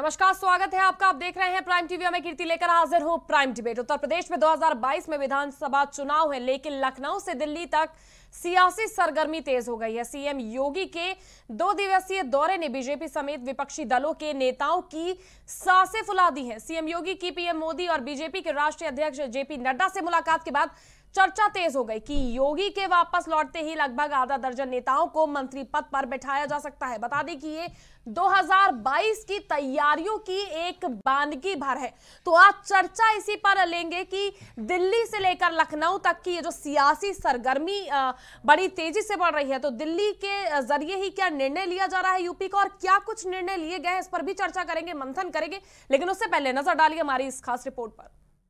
नमस्कार, स्वागत है आपका। आप देख रहे हैं प्राइम टीवी। मैं कीर्ति लेकर हाजिर हूं प्राइम डिबेट। उत्तर प्रदेश में 2022 में विधानसभा चुनाव है, लेकिन लखनऊ से दिल्ली तक सियासी सरगर्मी तेज हो गई है। सीएम योगी के 2 दिवसीय दौरे ने बीजेपी समेत विपक्षी दलों के नेताओं की सांसें फुला दी हैं। सीएम योगी की पीएम मोदी और बीजेपी के राष्ट्रीय अध्यक्ष जेपी नड्डा से मुलाकात के बाद चर्चा तेज हो गई कि योगी के वापस लौटते ही लगभग आधा दर्जन नेताओं को मंत्री पद पर बैठाया जा सकता है। बता दें कि ये 2022 की तैयारियों की एक बानगी भर है। तो आज चर्चा इसी पर लेंगे कि दिल्ली से लेकर लखनऊ तक की ये जो सियासी सरगर्मी बड़ी तेजी से बढ़ रही है, तो दिल्ली के जरिए ही क्या निर्णय लिया जा रहा है यूपी का, और क्या कुछ निर्णय लिए गए, इस पर भी चर्चा करेंगे, मंथन करेंगे। लेकिन उससे पहले नजर डालिए हमारी इस खास रिपोर्ट पर।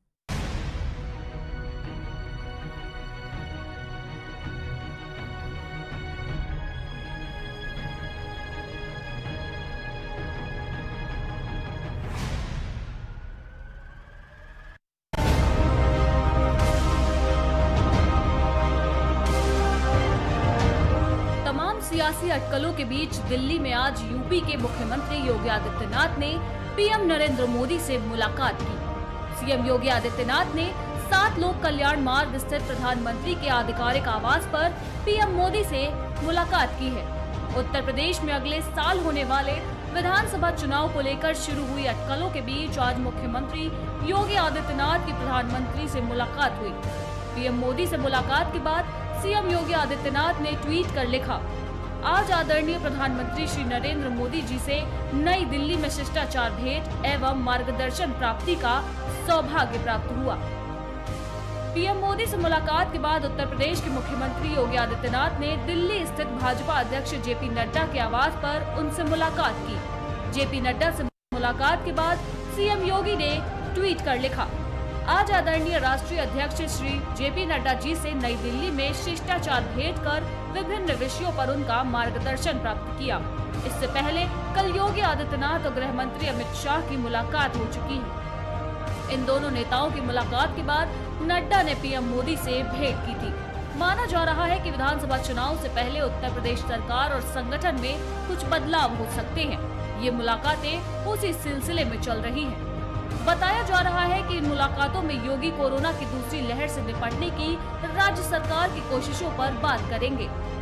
सियासी अटकलों के बीच दिल्ली में आज यूपी के मुख्यमंत्री योगी आदित्यनाथ ने पीएम नरेंद्र मोदी से मुलाकात की। सीएम योगी आदित्यनाथ ने 7 लोक कल्याण मार्ग स्थित प्रधानमंत्री के आधिकारिक आवास पर पीएम मोदी से मुलाकात की है। उत्तर प्रदेश में अगले साल होने वाले विधानसभा चुनाव को लेकर शुरू हुई अटकलों के बीच आज मुख्यमंत्री योगी आदित्यनाथ की प्रधानमंत्री से मुलाकात हुई। पीएम मोदी से मुलाकात के बाद सीएम योगी आदित्यनाथ ने ट्वीट कर लिखा, आज आदरणीय प्रधानमंत्री श्री नरेंद्र मोदी जी से नई दिल्ली में शिष्टाचार भेंट एवं मार्गदर्शन प्राप्ति का सौभाग्य प्राप्त हुआ। पीएम मोदी से मुलाकात के बाद उत्तर प्रदेश के मुख्यमंत्री योगी आदित्यनाथ ने दिल्ली स्थित भाजपा अध्यक्ष जेपी नड्डा के आवास पर उनसे मुलाकात की। जेपी नड्डा से मुलाकात के बाद सीएम योगी ने ट्वीट कर लिखा, आज आदरणीय राष्ट्रीय अध्यक्ष श्री जेपी नड्डा जी से नई दिल्ली में शिष्टाचार भेंट कर विभिन्न विषयों पर उनका मार्गदर्शन प्राप्त किया। इससे पहले कल योगी आदित्यनाथ और गृह मंत्री अमित शाह की मुलाकात हो चुकी है। इन दोनों नेताओं की मुलाकात के बाद नड्डा ने पीएम मोदी से भेंट की थी। माना जा रहा है कि विधानसभा चुनाव से पहले उत्तर प्रदेश सरकार और संगठन में कुछ बदलाव हो सकते हैं। ये मुलाकातें उसी सिलसिले में चल रही हैं। बताया जा रहा है कि इन मुलाकातों में योगी कोरोना की दूसरी लहर से निपटने की राज्य सरकार की कोशिशों पर बात करेंगे।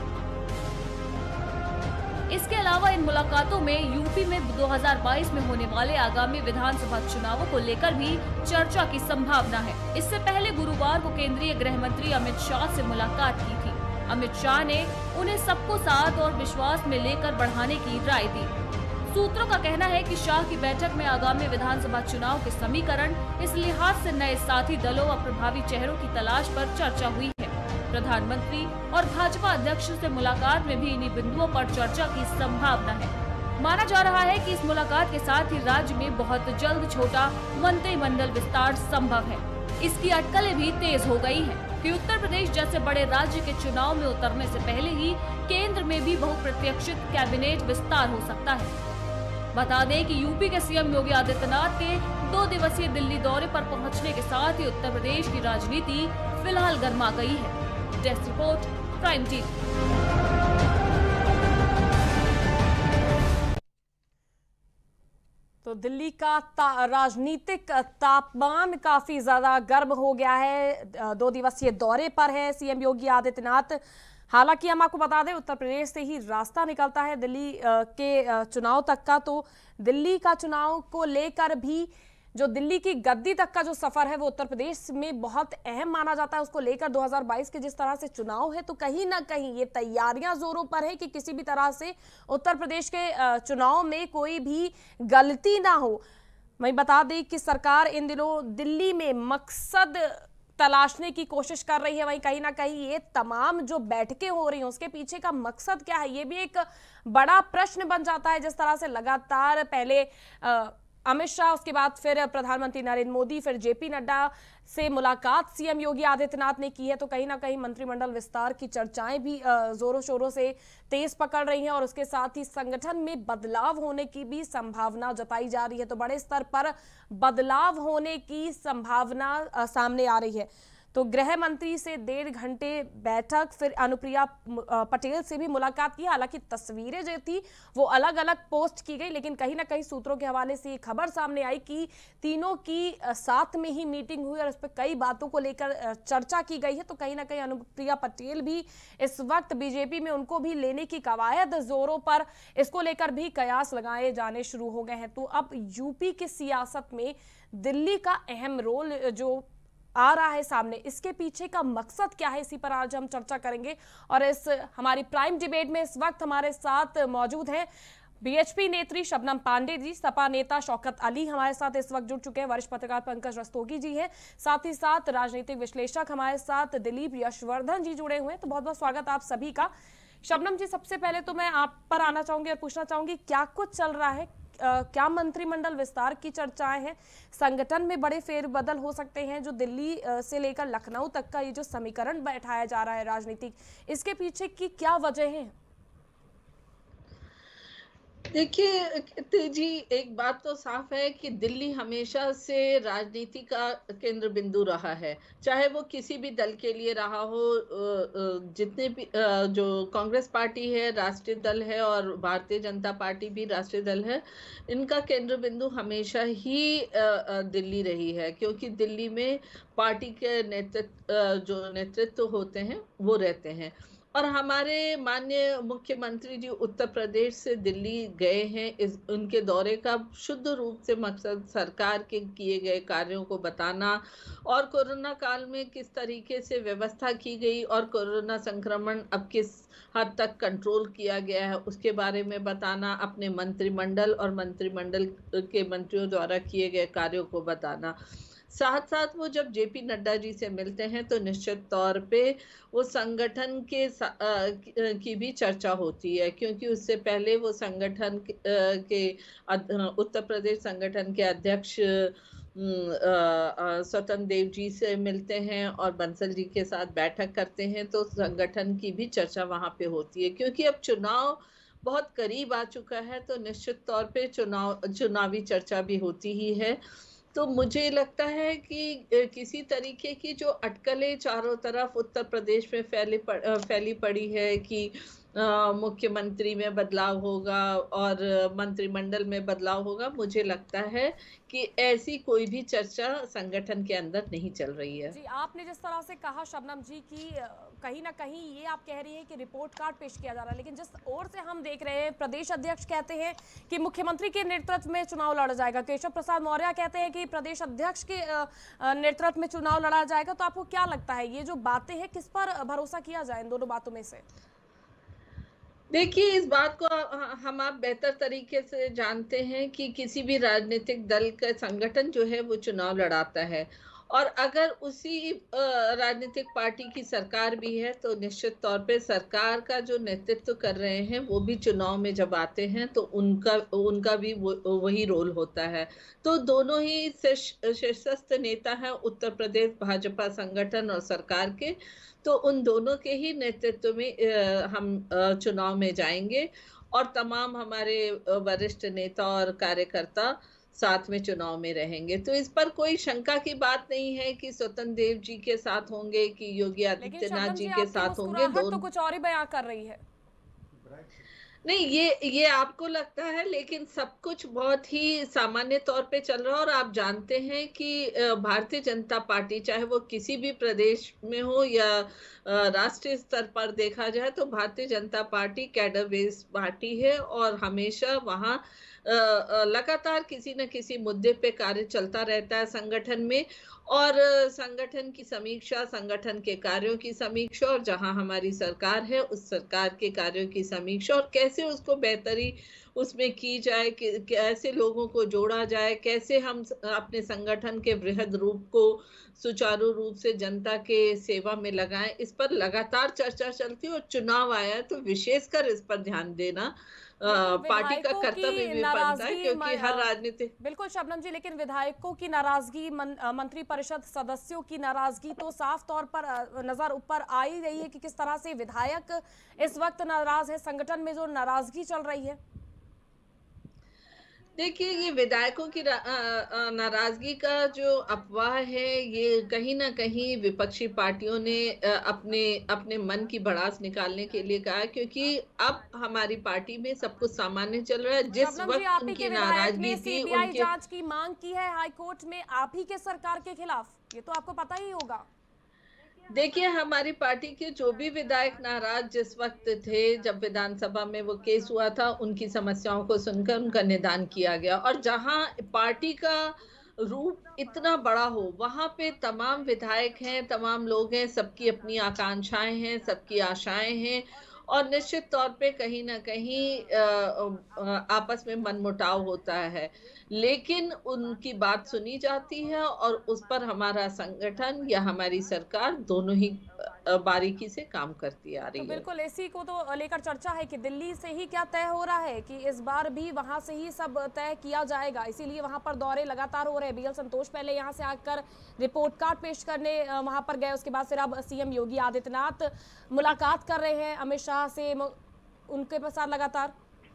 इसके अलावा इन मुलाकातों में यूपी में 2022 में होने वाले आगामी विधानसभा चुनावों को लेकर भी चर्चा की संभावना है। इससे पहले गुरुवार को केंद्रीय गृह मंत्री अमित शाह से मुलाकात की थी। अमित शाह ने उन्हें सबको साथ और विश्वास में लेकर बढ़ाने की राय दी। सूत्रों का कहना है कि शाह की बैठक में आगामी विधानसभा चुनाव के समीकरण, इस लिहाज से नए साथी दलों और प्रभावी चेहरों की तलाश पर चर्चा हुई है। प्रधानमंत्री और भाजपा अध्यक्ष से मुलाकात में भी इन्हीं बिंदुओं पर चर्चा की संभावना है। माना जा रहा है कि इस मुलाकात के साथ ही राज्य में बहुत जल्द छोटा मंत्रिमंडल विस्तार संभव है। इसकी अटकलें भी तेज हो गई है कि उत्तर प्रदेश जैसे बड़े राज्य के चुनाव में उतरने से पहले ही केंद्र में भी बहुप्रतीक्षित कैबिनेट विस्तार हो सकता है। बता दें कि यूपी के सीएम योगी आदित्यनाथ के 2 दिवसीय दिल्ली दौरे पर पहुंचने के साथ ही उत्तर प्रदेश की राजनीति फिलहाल गर्मा गई है। Desk report, prime TV. तो दिल्ली का राजनीतिक तापमान काफी ज्यादा गर्म हो गया है। 2 दिवसीय दौरे पर है सीएम योगी आदित्यनाथ। हालांकि हम आपको बता दें, उत्तर प्रदेश से ही रास्ता निकलता है दिल्ली के चुनाव तक का। तो दिल्ली का चुनाव को लेकर भी जो दिल्ली की गद्दी तक का जो सफर है वो उत्तर प्रदेश में बहुत अहम माना जाता है। उसको लेकर 2022 के जिस तरह से चुनाव है, तो कहीं ना कहीं ये तैयारियां जोरों पर है कि किसी भी तरह से उत्तर प्रदेश के चुनाव में कोई भी गलती ना हो। मैं बता दें कि सरकार इन दिनों दिल्ली में मकसद तलाशने की कोशिश कर रही है। वहीं कहीं ना कहीं ये तमाम जो बैठकें हो रही हैं उसके पीछे का मकसद क्या है, ये भी एक बड़ा प्रश्न बन जाता है। जिस तरह से लगातार पहले अमित शाह, उसके बाद फिर प्रधानमंत्री नरेंद्र मोदी, फिर जेपी नड्डा से मुलाकात सीएम योगी आदित्यनाथ ने की है, तो कहीं ना कहीं मंत्रिमंडल विस्तार की चर्चाएं भी जोरों शोरों से तेज पकड़ रही हैं और उसके साथ ही संगठन में बदलाव होने की भी संभावना जताई जा रही है। तो बड़े स्तर पर बदलाव होने की संभावना सामने आ रही है। तो गृह मंत्री से 1.5 घंटे बैठक, फिर अनुप्रिया पटेल से भी मुलाकात की। हालांकि तस्वीरें जो थी वो अलग अलग पोस्ट की गई, लेकिन कहीं ना कहीं सूत्रों के हवाले से ये खबर सामने आई कि तीनों की साथ में ही मीटिंग हुई और इस पर कई बातों को लेकर चर्चा की गई है। तो कहीं ना कहीं अनुप्रिया पटेल भी इस वक्त बीजेपी में, उनको भी लेने की कवायद जोरों पर, इसको लेकर भी कयास लगाए जाने शुरू हो गए हैं। तो अब यूपी की सियासत में दिल्ली का अहम रोल जो आ रहा है सामने, इसके पीछे का मकसद क्या है, इसी पर आज हम चर्चा करेंगे। और इस हमारी प्राइम डिबेट में इस वक्त हमारे साथ मौजूद हैं बीएचपी नेत्री शबनम पांडे जी, सपा नेता शौकत अली हमारे साथ इस वक्त जुड़ चुके हैं, वरिष्ठ पत्रकार पंकज रस्तोगी जी हैं, साथ ही साथ राजनीतिक विश्लेषक हमारे साथ दिलीप यशवर्धन जी जुड़े हुए हैं। तो बहुत बहुत स्वागत आप सभी का। शबनम जी, सबसे पहले तो मैं आप पर आना चाहूंगी और पूछना चाहूंगी क्या कुछ चल रहा है, क्या मंत्रिमंडल विस्तार की चर्चाएं हैं, संगठन में बड़े फेरबदल हो सकते हैं, जो दिल्ली से लेकर लखनऊ तक का ये जो समीकरण बैठाया जा रहा है राजनीतिक, इसके पीछे की क्या वजह है? देखिए तेजी, एक बात तो साफ है कि दिल्ली हमेशा से राजनीति का केंद्र बिंदु रहा है, चाहे वो किसी भी दल के लिए रहा हो। जितने भी जो कांग्रेस पार्टी है राष्ट्रीय दल है और भारतीय जनता पार्टी भी राष्ट्रीय दल है, इनका केंद्र बिंदु हमेशा ही दिल्ली रही है, क्योंकि दिल्ली में पार्टी के जो नेतृत्व होते हैं वो रहते हैं। और हमारे माननीय मुख्यमंत्री जी उत्तर प्रदेश से दिल्ली गए हैं। उनके दौरे का शुद्ध रूप से मकसद सरकार के किए गए कार्यों को बताना और कोरोना काल में किस तरीके से व्यवस्था की गई और कोरोना संक्रमण अब किस हद तक कंट्रोल किया गया है उसके बारे में बताना, अपने मंत्रिमंडल और मंत्रिमंडल के मंत्रियों द्वारा किए गए कार्यों को बताना। साथ साथ वो जब जेपी नड्डा जी से मिलते हैं तो निश्चित तौर पे वो संगठन की भी चर्चा होती है, क्योंकि उससे पहले वो संगठन के उत्तर प्रदेश संगठन के अध्यक्ष स्वतंत्र देव जी से मिलते हैं और बंसल जी के साथ बैठक करते हैं। तो संगठन की भी चर्चा वहां पे होती है, क्योंकि अब चुनाव बहुत करीब आ चुका है, तो निश्चित तौर पे चुनावी चर्चा भी होती ही है। तो मुझे लगता है कि किसी तरीके की जो अटकलें चारों तरफ उत्तर प्रदेश में फैली पड़ी है कि मुख्यमंत्री में बदलाव होगा और मंत्रिमंडल में बदलाव होगा, मुझे लगता है कि ऐसी कोई भी चर्चा संगठन के अंदर नहीं चल रही है। जी, आपने जिस तरह से कहा शबनम जी की कहीं ना कहीं ये आप कह रही हैं कि रिपोर्ट कार्ड पेश किया जा रहा है, लेकिन जिस ओर से हम देख रहे हैं, प्रदेश अध्यक्ष कहते हैं कि मुख्यमंत्री के नेतृत्व में चुनाव लड़ा जाएगा, केशव प्रसाद मौर्य कहते हैं कि प्रदेश अध्यक्ष के नेतृत्व में चुनाव लड़ा जाएगा। तो आपको क्या लगता है, ये जो बातें हैं, किस पर भरोसा किया जाए इन दोनों बातों में से? देखिए, इस बात को हम आप बेहतर तरीके से जानते हैं कि किसी भी राजनीतिक दल का संगठन जो है वो चुनाव लड़ाता है, और अगर उसी राजनीतिक पार्टी की सरकार भी है तो निश्चित तौर पे सरकार का जो नेतृत्व कर रहे हैं वो भी चुनाव में जब आते हैं तो उनका भी वही रोल होता है। तो दोनों ही शीर्षस्थ नेता हैं उत्तर प्रदेश भाजपा संगठन और सरकार के, तो उन दोनों के ही नेतृत्व में हम चुनाव में जाएंगे और तमाम हमारे वरिष्ठ नेता और कार्यकर्ता साथ में चुनाव में रहेंगे। तो इस पर कोई शंका की बात नहीं है कि स्वतंत्र देव जी के साथ होंगे कि योगी आदित्यनाथ जी के साथ होंगे। दोनों तो कुछ और ही बयां कर रही है। नहीं, ये आपको लगता है, लेकिन सब कुछ बहुत ही सामान्य तौर पे चल रहा है। और आप जानते हैं कि भारतीय जनता पार्टी, चाहे वो किसी भी प्रदेश में हो या राष्ट्रीय स्तर पर देखा जाए, तो Bharatiya Janata party cadre based party है और हमेशा वहाँ लगातार किसी न किसी मुद्दे पे कार्य चलता रहता है संगठन में, और संगठन की समीक्षा, संगठन के कार्यों की समीक्षा, और जहां हमारी सरकार है उस सरकार के कार्यों की समीक्षा, और कैसे उसको बेहतरी उसमें की जाए, कैसे लोगों को जोड़ा जाए, कैसे हम अपने संगठन के वृहद रूप को सुचारू रूप से जनता के सेवा में लगाएं, इस पर लगातार चर्चा चलती है। और चुनाव आया है तो विशेषकर इस पर ध्यान देना पार्टी का कर्तव्य भी बनता है, क्योंकि हर राजनीतिक। बिल्कुल शबनम जी, लेकिन विधायकों की नाराजगी, मंत्रिपरिषद सदस्यों की नाराजगी तो साफ तौर पर नजर ऊपर आ ही रही है कि किस तरह से विधायक इस वक्त नाराज है, संगठन में जो नाराजगी चल रही है। देखिए, ये विधायकों की नाराजगी का जो अफवाह है, ये कहीं न कहीं विपक्षी पार्टियों ने अपने अपने मन की भड़ास निकालने के लिए कहा है, क्योंकि अब हमारी पार्टी में सब कुछ सामान्य चल रहा है। जिस शबनम जी, वक़्त आप ही के उनकी विधायक नाराजगी ने थी, सीबीआई उनके जांच की मांग की है हाई कोर्ट में, आप ही के सरकार के खिलाफ, ये तो आपको पता ही होगा। देखिए, हमारी पार्टी के जो भी विधायक नाराज जिस वक़्त थे, जब विधानसभा में वो केस हुआ था, उनकी समस्याओं को सुनकर उनका निदान किया गया, और जहाँ पार्टी का रूप इतना बड़ा हो, वहाँ पे तमाम विधायक हैं, तमाम लोग हैं, सबकी अपनी आकांक्षाएँ हैं, सबकी आशाएँ हैं, और निश्चित तौर पे कहीं न कहीं आपस में मनमुटाव होता है। लेकिन उनकी बात सुनी जाती है, और उस पर हमारा संगठन या हमारी सरकार दोनों ही बारीकी से काम करती आ तो रही है। बिल्कुल इसी को तो लेकर चर्चा है कि दिल्ली से ही क्या तय हो रहा है कि इस बार भी वहां से ही सब तय किया जाएगा, इसीलिए वहां पर दौरे लगातार हो रहे हैं। बीएल संतोष पहले यहां से आकर रिपोर्ट कार्ड पेश करने वहां पर गए, उसके बाद फिर अब सीएम योगी आदित्यनाथ मुलाकात कर रहे हैं अमित शाह से, उनके साथ लगातार।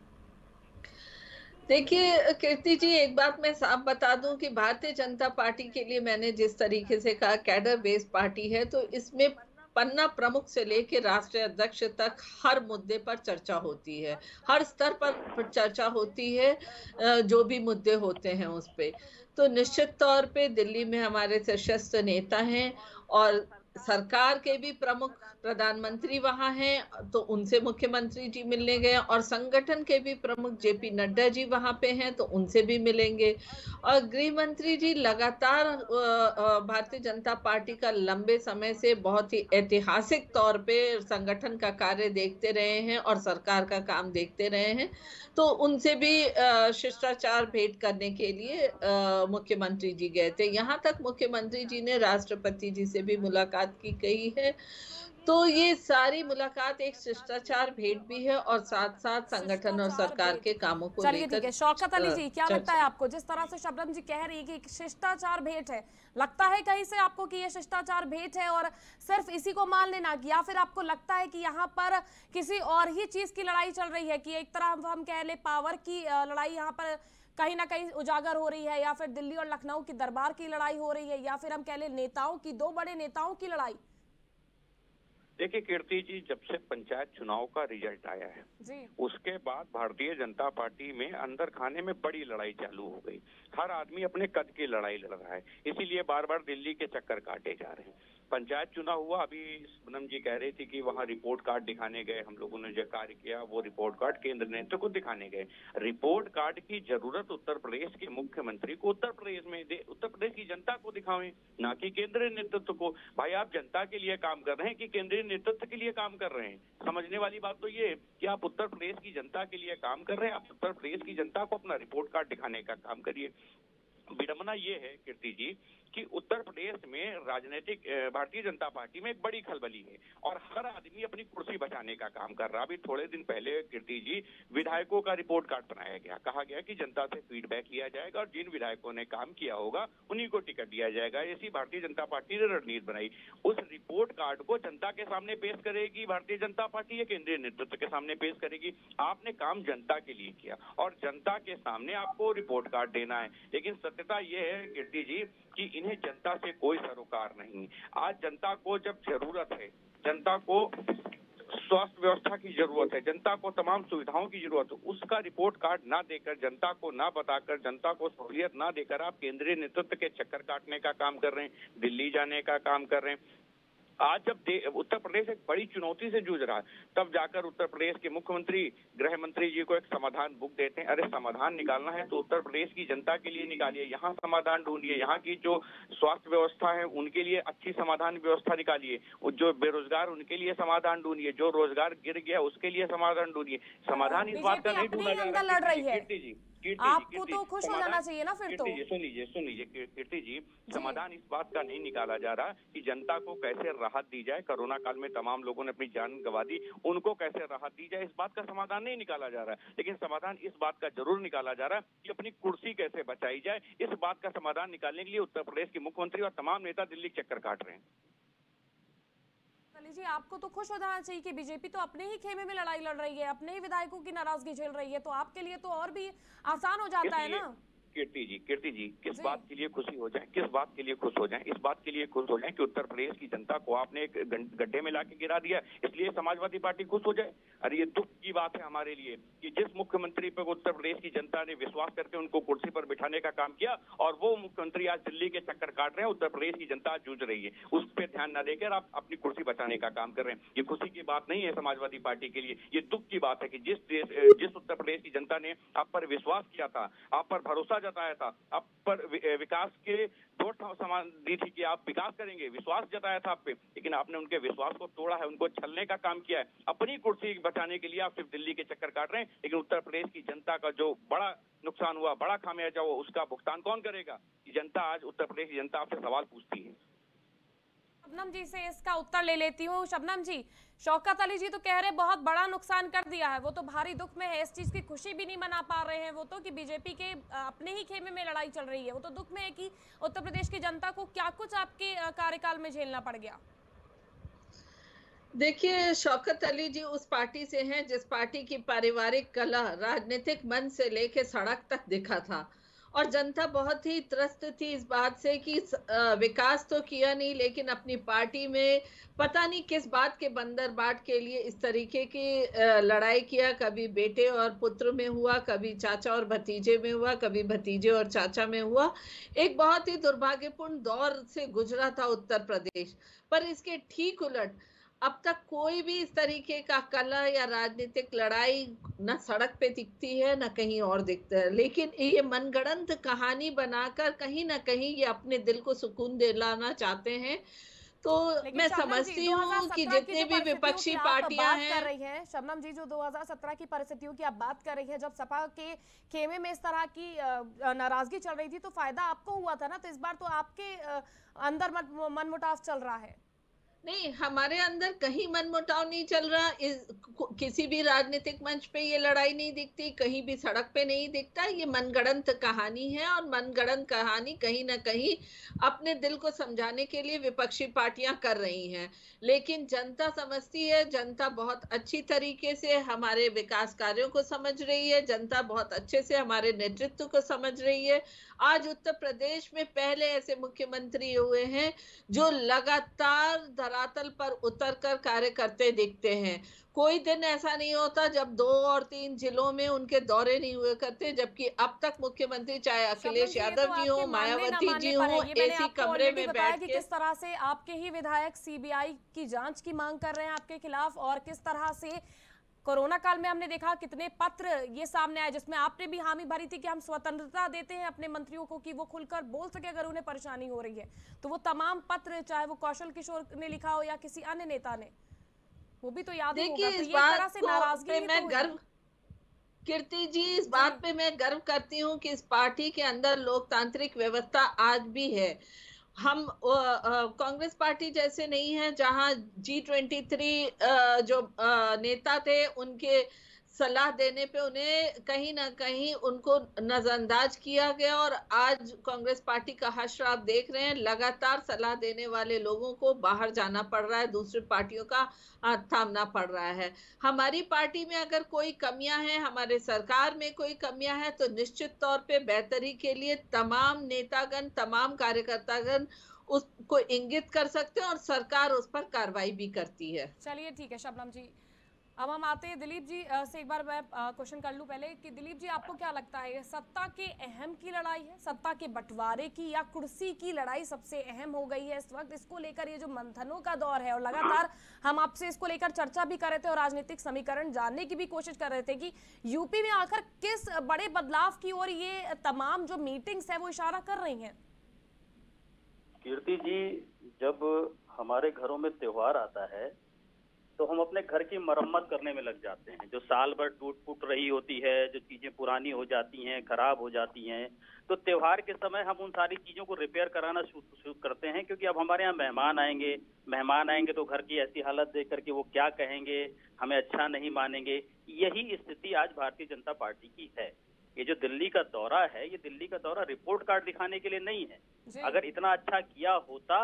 देखिए कीर्ति जी, एक बात मैं साफ बता दूं कि भारतीय जनता पार्टी के लिए मैंने जिस तरीके से कहा, कैडर बेस्ड पार्टी है, तो इसमें पन्ना प्रमुख से लेकर राष्ट्रीय अध्यक्ष तक हर मुद्दे पर चर्चा होती है, हर स्तर पर चर्चा होती है, जो भी मुद्दे होते हैं उस पे। तो निश्चित तौर पे दिल्ली में हमारे शीर्षस्थ नेता हैं, और सरकार के भी प्रमुख प्रधानमंत्री वहां हैं, तो उनसे मुख्यमंत्री जी मिलने गए, और संगठन के भी प्रमुख जेपी नड्डा जी वहां पे हैं, तो उनसे भी मिलेंगे। और गृह मंत्री जी लगातार भारतीय जनता पार्टी का लंबे समय से बहुत ही ऐतिहासिक तौर पे संगठन का कार्य देखते रहे हैं और सरकार का काम देखते रहे हैं, तो उनसे भी शिष्टाचार भेंट करने के लिए मुख्यमंत्री जी गए थे। यहाँ तक मुख्यमंत्री जी ने राष्ट्रपति जी से भी मुलाकात की कही है। तो ये सारी मुलाकात एक शिष्टाचार भेंट भी है, और साथ-साथ संगठन और शिष्टाचार सरकार भेंट, के कामों को चलिए ठीक लेकर है। शौकत अली जी, क्या लगता है चर्चा। आपको, जिस तरह से शबनम जी कह रही है कि एक शिष्टाचार भेंट है, लगता है कहीं से आपको कि ये शिष्टाचार भेंट है और सिर्फ इसी को मान लेना, या फिर आपको लगता है कि यहाँ पर किसी और ही चीज की लड़ाई चल रही है, कि एक तरह हम कह ले पावर की लड़ाई यहाँ पर कहीं ना कहीं उजागर हो रही है, या फिर दिल्ली और लखनऊ की दरबार की लड़ाई हो रही है, या फिर हम कह ले नेताओं की, दो बड़े नेताओं की लड़ाई? देखिए कीर्ति जी, जब से पंचायत चुनाव का रिजल्ट आया है जी, उसके बाद भारतीय जनता पार्टी में अंदर खाने में बड़ी लड़ाई चालू हो गई। हर आदमी अपने कद की लड़ाई लड़ रहा है, इसीलिए बार बार दिल्ली के चक्कर काटे जा रहे हैं। पंचायत चुनाव हुआ, अभी पूनम जी कह रही थी कि वहां रिपोर्ट कार्ड दिखाने गए, हम लोगों ने जो कार्य किया वो रिपोर्ट कार्ड केंद्र नेतृत्व को दिखाने गए। रिपोर्ट कार्ड की जरूरत उत्तर प्रदेश के मुख्यमंत्री को उत्तर प्रदेश में दे, उत्तर प्रदेश की जनता को दिखावें, ना कि केंद्रीय नेतृत्व को। भाई आप जनता के लिए काम कर रहे हैं कि केंद्रीय नेतृत्व के लिए काम कर रहे हैं? समझने वाली बात तो ये है कि आप उत्तर प्रदेश की जनता के लिए काम कर रहे हैं, आप उत्तर प्रदेश की जनता को अपना रिपोर्ट कार्ड दिखाने का काम करिए। विडंबना ये है कीर्ति जी कि उत्तर प्रदेश में राजनीतिक भारतीय जनता पार्टी में एक बड़ी खलबली है और हर आदमी अपनी कुर्सी बचाने का काम कर रहा। अभी थोड़े दिन पहले कीर्ति जी विधायकों का रिपोर्ट कार्ड बनाया गया, कहा गया कि जनता से फीडबैक लिया जाएगा और जिन विधायकों ने काम किया होगा उन्हीं को टिकट दिया जाएगा। ऐसी भारतीय जनता पार्टी ने रणनीति बनाई। उस रिपोर्ट कार्ड को जनता के सामने पेश करेगी भारतीय जनता पार्टी या केंद्रीय नेतृत्व के सामने पेश करेगी? आपने काम जनता के लिए किया और जनता के सामने आपको रिपोर्ट कार्ड देना है। लेकिन सत्यता यह है कीर्ति जी कि इन्हें जनता से कोई सरोकार नहीं। आज जनता को जब जरूरत है, जनता को स्वास्थ्य व्यवस्था की जरूरत है, जनता को तमाम सुविधाओं की जरूरत है, उसका रिपोर्ट कार्ड ना देकर, जनता को ना बताकर, जनता को सहूलियत ना देकर आप केंद्रीय नेतृत्व के चक्कर काटने का काम कर रहे हैं, दिल्ली जाने का काम कर रहे हैं। आज जब उत्तर प्रदेश एक बड़ी चुनौती से जूझ रहा है, तब जाकर उत्तर प्रदेश के मुख्यमंत्री गृह मंत्री जी को एक समाधान बुक देते हैं। अरे समाधान निकालना है तो उत्तर प्रदेश की जनता के लिए निकालिए, यहाँ समाधान ढूंढिए, यहाँ की जो स्वास्थ्य व्यवस्था है उनके लिए अच्छी समाधान व्यवस्था निकालिए, जो बेरोजगार उनके लिए समाधान ढूंढिए, जो रोजगार गिर गया उसके लिए समाधान ढूंढिए। समाधान इस बात का नहीं ढूंढा जा रहा लड़ रही है, कीर्ति आपको तो खुश हो जाना चाहिए ना फिर तो। सुन लीजिए कीर्ति जी, समाधान इस बात का नहीं निकाला जा रहा कि जनता को कैसे राहत दी जाए। कोरोना काल में तमाम लोगों ने अपनी जान गंवा दी, उनको कैसे राहत दी जाए, इस बात का समाधान नहीं निकाला जा रहा है। लेकिन समाधान इस बात का जरूर निकाला जा रहा है कि अपनी कुर्सी कैसे बचाई जाए। इस बात का समाधान निकालने के लिए उत्तर प्रदेश के मुख्यमंत्री और तमाम नेता दिल्ली चक्कर काट रहे हैं। चलिए जी, आपको तो खुश हो जाना चाहिए कि बीजेपी तो अपने ही खेमे में लड़ाई लड़ रही है, अपने ही विधायकों की नाराजगी झेल रही है, तो आपके लिए तो और भी आसान हो जाता है ना। कीर्ति जी किस बात के लिए खुशी हो जाए, किस बात के लिए खुश हो जाएं? इस बात के लिए खुश हो जाएं कि उत्तर प्रदेश की जनता को आपने एक गड्ढे में लाके गिरा दिया, इसलिए समाजवादी पार्टी खुश हो जाए? अरे ये दुख की बात है हमारे लिए कि जिस मुख्यमंत्री पर उत्तर प्रदेश की जनता ने विश्वास करके उनको कुर्सी पर बिठाने का काम किया और वो मुख्यमंत्री आज दिल्ली के चक्कर काट रहे हैं, उत्तर प्रदेश की जनता आज जूझ रही है, उस पर ध्यान न देकर आप अपनी कुर्सी बचाने का काम कर रहे हैं। ये खुशी की बात नहीं है समाजवादी पार्टी के लिए, ये दुख की बात है कि जिस उत्तर प्रदेश की जनता ने आप पर विश्वास किया था, आप पर भरोसा जताया था, आप पर विकास के दौड़ समान दी थी कि आप विकास करेंगे, विश्वास जताया था आप पे, लेकिन आपने उनके विश्वास को तोड़ा है, उनको छलने का काम किया है। अपनी कुर्सी बचाने के लिए आप सिर्फ दिल्ली के चक्कर काट रहे हैं, लेकिन उत्तर प्रदेश की जनता का जो बड़ा नुकसान हुआ, बड़ा खामियाजा हुआ, उसका भुगतान कौन करेगा? जनता आज उत्तर प्रदेश की जनता आपसे सवाल पूछती है। शबनम जी से इसका उत्तर ले लेती हूँ। शबनम जी, शौकत अली जी तो कह रहे बहुत बड़ा नुकसान कर दिया है, वो तो भारी दुख में है, इस चीज की खुशी भी नहीं मना पा रहे हैं वो तो कि बीजेपी के अपने ही खेमे में लड़ाई चल रही है, वो तो दुख में है कि उत्तर प्रदेश की जनता को क्या कुछ आपके कार्यकाल में झेलना पड़ गया। देखिए, शौकत अली जी उस पार्टी से हैं जिस पार्टी की पारिवारिक कलह राजनीतिक मंच से लेके सड़क तक दिखा था और जनता बहुत ही त्रस्त थी इस बात से कि विकास तो किया नहीं, लेकिन अपनी पार्टी में पता नहीं किस बात के बंदर बाट के लिए इस तरीके की लड़ाई किया। कभी बेटे और पुत्र में हुआ, कभी चाचा और भतीजे में हुआ, कभी भतीजे और चाचा में हुआ। एक बहुत ही दुर्भाग्यपूर्ण दौर से गुजरा था उत्तर प्रदेश, पर इसके ठीक उलट अब तक कोई भी इस तरीके का कलह या राजनीतिक लड़ाई न सड़क पे दिखती है न कहीं और दिखता है। लेकिन ये मनगढ़ंत कहानी बनाकर कहीं ना कहीं ये अपने दिल को सुकून दिलाना चाहते हैं। तो मैं समझती हूँ कि जितने भी विपक्षी पार्टियां हैं कर रही हैं, शबनम जी जो 2017 की परिस्थितियों की आप बात कर रही हैं, जब सपा के खेमे में इस तरह की नाराजगी चल रही थी तो फायदा आपको हुआ था ना, तो इस बार तो आपके अंदर मनमुटाव चल रहा है। नहीं, हमारे अंदर कहीं मनमुटाव नहीं चल रहा। किसी भी राजनीतिक मंच पे ये लड़ाई नहीं दिखती, कहीं भी सड़क पे नहीं दिखता। ये मनगढ़ंत कहानी है और मनगढ़ंत कहानी कहीं ना कहीं अपने दिल को समझाने के लिए विपक्षी पार्टियां कर रही हैं। लेकिन जनता समझती है, जनता बहुत अच्छी तरीके से हमारे विकास कार्यों को समझ रही है, जनता बहुत अच्छे से हमारे नेतृत्व को समझ रही है। आज उत्तर प्रदेश में पहले ऐसे मुख्यमंत्री हुए हैं जो लगातार धरातल पर उतरकर कार्य करते दिखते हैं। कोई दिन ऐसा नहीं होता जब 2 और 3 जिलों में उनके दौरे नहीं हुए करते, जबकि अब तक मुख्यमंत्री चाहे अखिलेश यादव जी हो, मायावती जी हो, एसी कमरे में बैठ के किस तरह से आपके ही विधायक सीबीआई की जांच की मांग कर रहे हैं आपके खिलाफ, और किस तरह से कोरोना काल में हमने देखा कितने पत्र ये सामने आए जिसमें आपने भी हामी भरी थी कि हम स्वतंत्रता देते हैं अपने मंत्रियों को कि वो खुलकर बोल सके अगर उन्हें परेशानी हो रही है। तो वो तमाम पत्र, चाहे वो कौशल किशोर ने लिखा हो या किसी अन्य नेता ने, वो भी तो याद होगा। तो ये तरह से नाराजगी मैं गर्व, कीर्ति जी, इस बात पे मैं गर्व करती हूँ कि इस पार्टी के अंदर लोकतांत्रिक व्यवस्था आज भी है। हम कांग्रेस पार्टी जैसे नहीं है जहां G23 जो नेता थे उनके सलाह देने पे उन्हें कहीं ना कहीं उनको नजरअंदाज किया गया, और आज कांग्रेस पार्टी का हश्र आप देख रहे हैं। लगातार सलाह देने वाले लोगों को बाहर जाना पड़ रहा है, दूसरी पार्टियों का हाथ थामना पड़ रहा है। हमारी पार्टी में अगर कोई कमियां हैं, हमारे सरकार में कोई कमियां हैं, तो निश्चित तौर पे बेहतरी के लिए तमाम नेतागण, तमाम कार्यकर्तागण उसको इंगित कर सकते हैं और सरकार उस पर कार्रवाई भी करती है। चलिए ठीक है शबनम जी, अब हम आते हैं दिलीप जी से। एक बार मैं क्वेश्चन कर लूं पहले कि दिलीप जी आपको क्या लगता है, सत्ता के अहम की लड़ाई है, सत्ता के बंटवारे की, या कुर्सी की लड़ाई सबसे अहम हो गई है इस वक्त? इसको लेकर ये जो मंथनों का दौर है, और लगातार हम आपसे इसको लेकर चर्चा भी कर रहे थे और राजनीतिक समीकरण जानने की भी कोशिश कर रहे थे कि यूपी में आखिर किस बड़े बदलाव की ओर ये तमाम जो मीटिंग्स है वो इशारा कर रही है। कीर्ति जी, जब हमारे घरों में त्योहार आता है तो हम अपने घर की मरम्मत करने में लग जाते हैं। जो साल भर टूट फूट रही होती है, जो चीजें पुरानी हो जाती हैं, खराब हो जाती हैं, तो त्योहार के समय हम उन सारी चीजों को रिपेयर कराना शुरू करते हैं, क्योंकि अब हमारे यहाँ मेहमान आएंगे तो घर की ऐसी हालत देख करके वो क्या कहेंगे, हमें अच्छा नहीं मानेंगे। यही स्थिति आज भारतीय जनता पार्टी की है। ये जो दिल्ली का दौरा है, ये दिल्ली का दौरा रिपोर्ट कार्ड दिखाने के लिए नहीं है। अगर इतना अच्छा किया होता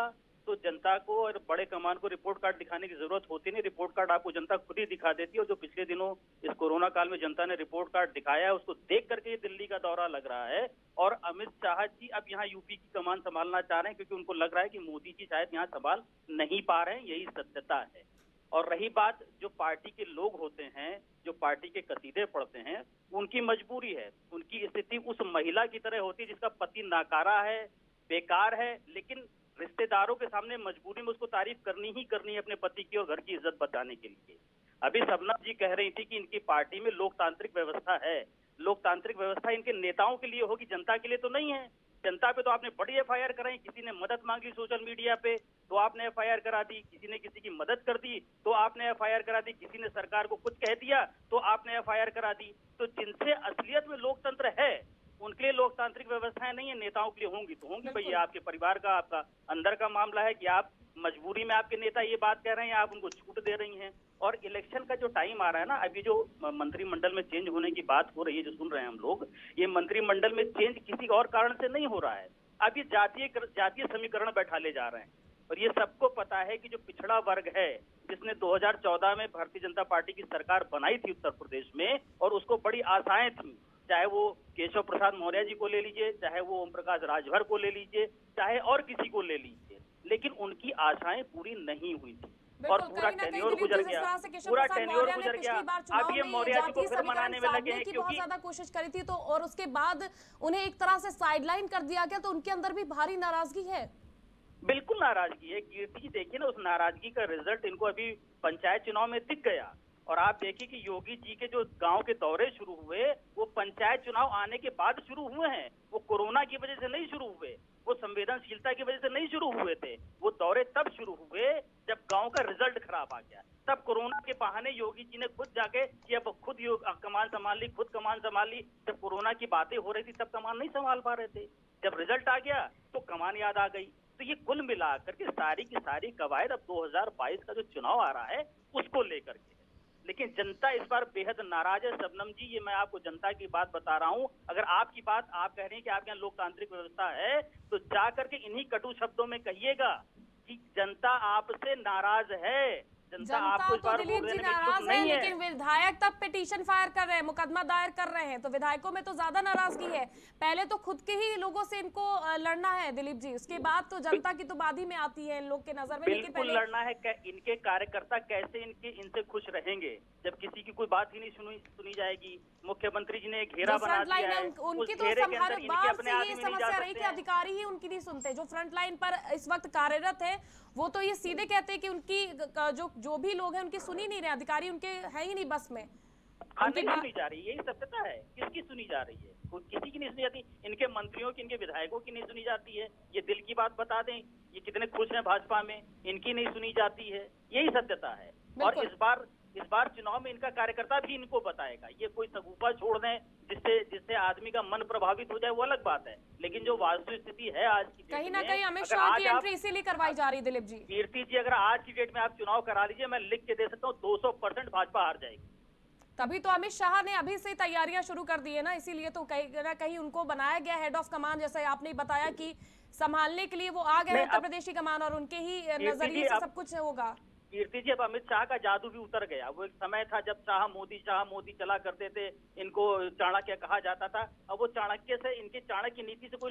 तो जनता को और बड़े कमान को रिपोर्ट कार्ड दिखाने की जरूरत होती नहीं। रिपोर्ट कार्ड आपको जनता खुद ही दिखा देती है। और जो पिछले दिनों इस कोरोना काल में जनता ने रिपोर्ट कार्ड दिखाया है, उसको देख करके ये दिल्ली का दौरा लग रहा है। और अमित शाह जी अब यहाँ यूपी की कमान संभालना चाह रहे हैं, क्योंकि उनको लग रहा है कि मोदी जी शायद यहाँ संभाल नहीं पा रहे हैं। यही सत्यता है। और रही बात, जो पार्टी के लोग होते हैं, जो पार्टी के कसीदे पढ़ते हैं, उनकी मजबूरी है। उनकी स्थिति उस महिला की तरह होती है जिसका पति नाकारा है, बेकार है, लेकिन रिश्तेदारों के सामने मजबूरी में उसको तारीफ करनी ही करनी है अपने पति की और घर की इज्जत बचाने के लिए। अभी शबनम जी कह रही थी कि इनकी पार्टी में लोकतांत्रिक व्यवस्था है। लोकतांत्रिक व्यवस्था इनके नेताओं के लिए होगी, जनता के लिए तो नहीं है। जनता पे तो आपने बड़ी एफआईआर कराई। किसी ने मदद मांगी सोशल मीडिया पे तो आपने एफआईआर करा दी, किसी ने किसी की मदद कर दी तो आपने एफआईआर करा दी, किसी ने सरकार को कुछ कह दिया तो आपने एफआईआर करा दी। तो जिनसे असलियत में लोकतंत्र है उनके लिए लोकतांत्रिक व्यवस्थाएं नहीं है, नेताओं के लिए होंगी तो होंगी। भैया आपके परिवार का, आपका अंदर का मामला है कि आप मजबूरी में आपके नेता ये बात कह रहे हैं, आप उनको छूट दे रही हैं। और इलेक्शन का जो टाइम आ रहा है ना, अभी जो मंत्रिमंडल में चेंज होने की बात हो रही है, जो सुन रहे हैं हम लोग, ये मंत्रिमंडल में चेंज किसी और कारण से नहीं हो रहा है। अब ये जातीय समीकरण बैठा ले जा रहे हैं। और ये सबको पता है कि जो पिछड़ा वर्ग है, जिसने 2014 में भारतीय जनता पार्टी की सरकार बनाई थी उत्तर प्रदेश में, और उसको बड़ी आशाएं थी, चाहे वो केशव प्रसाद मौर्य जी को ले लीजिए, चाहे वो ओम प्रकाश राजभर को ले लीजिए, चाहे और किसी को ले लीजिए, लेकिन उनकी आशाएं पूरी नहीं हुई थी। और पूरा टेन्योर गुजर गया, पूरा टेन्योर गुजर गया। अब ये मौर्य जी को फिर मनाने में लगे हैं क्योंकि बहुत ज्यादा कोशिश करी थी, तो और उसके बाद उन्हें एक तरह से साइडलाइन कर दिया गया, तो उनके अंदर भी भारी नाराजगी है। बिल्कुल नाराजगी है। कीर्ति जी देखिए ना, उस नाराजगी का रिजल्ट इनको अभी पंचायत चुनाव में दिख गया। और आप देखिए कि योगी जी के जो गांव के दौरे शुरू हुए वो पंचायत चुनाव आने के बाद शुरू हुए हैं। वो कोरोना की वजह से नहीं शुरू हुए, वो संवेदनशीलता की वजह से नहीं शुरू हुए थे। वो दौरे तब शुरू हुए जब गांव का रिजल्ट खराब आ गया। तब कोरोना के बहाने योगी जी ने खुद जाके कि अब खुद कमान संभाल ली, खुद कमान संभाल ली। जब कोरोना की बातें हो रही थी तब कमान नहीं संभाल पा रहे थे। जब रिजल्ट आ गया तो कमान याद आ गई। तो ये कुल मिलाकर के सारी की सारी कवायद अब 2022 का जो चुनाव आ रहा है उसको लेकर के। लेकिन जनता इस बार बेहद नाराज है। शबनम जी, ये मैं आपको जनता की बात बता रहा हूँ। अगर आपकी बात आप कह रहे हैं कि आपके यहाँ लोकतांत्रिक व्यवस्था है, तो जा करके इन्हीं कटु शब्दों में कहिएगा कि जनता आपसे नाराज है। जनता आपको तो दिलीप जी नाराज है, लेकिन विधायक तब पिटीशन फायर कर रहे हैं, मुकदमा दायर कर रहे हैं, तो विधायकों में तो ज्यादा नाराजगी है। पहले तो खुद के ही लोगों से इनको लड़ना है दिलीप जी, उसके बाद तो जनता की तो बात ही में आती है इन लोग के नजर में। लेकिन पहले लड़ना है। इनके कार्यकर्ता कैसे इनसे खुश रहेंगे जब किसी की कोई बात ही नहीं सुनी जाएगी। मुख्यमंत्री जी ने घेरा बना दिया है, उनकी तो हर बार से ये समस्या रही कि अधिकारी ही उनकी नहीं सुनते। जो फ्रंट लाइन पर इस वक्त कार्यरत है वो तो ये सीधे कहते हैं कि उनकी जो भी लोग हैं उनकी सुनी नहीं रहे, अधिकारी उनके है ही नहीं बस में। हाँ, नहीं सुनी जा रही है, यही सत्यता है। किसकी सुनी जा रही है? किसी की नहीं सुनी जाती। इनके मंत्रियों की, इनके विधायकों की नहीं सुनी जाती है। ये दिल की बात बता दें, ये कितने खुश हैं भाजपा में, इनकी नहीं सुनी जाती है। यही सत्यता है। और इस बार चुनाव में इनका कार्यकर्ता भी इनको बताएगा। ये कोई सगुफा छोड़ दें जिससे आदमी का मन प्रभावित हो जाए, वो अलग बात है। लेकिन जो वास्तविक स्थिति है आज की कहीं ना कहीं अमित शाह की एंट्री इसीलिए करवाई जा रही है। दिलीप जी, कीर्ति जी, अगर आज की डेट में आप चुनाव करा लीजिए, मैं लिख के दे सकता हूँ 200% भाजपा हार जाएगी। तभी तो अमित शाह ने अभी से तैयारियां शुरू कर दी है ना, इसीलिए तो कहीं ना कहीं उनको बनाया गया हेड ऑफ कमान, जैसे आपने बताया कि संभालने के लिए वो आ गए उत्तर प्रदेश की कमान और उनके ही नजरिए से सब कुछ होगा। कीर्ति जी, अब अमित शाह का जादू भी उतर गया। वो एक समय था जब शाह मोदी चला करते थे, इनको चाणक्य कहा जाता था। अब वो चाणक्य से, इनकी चाणक्य नीति से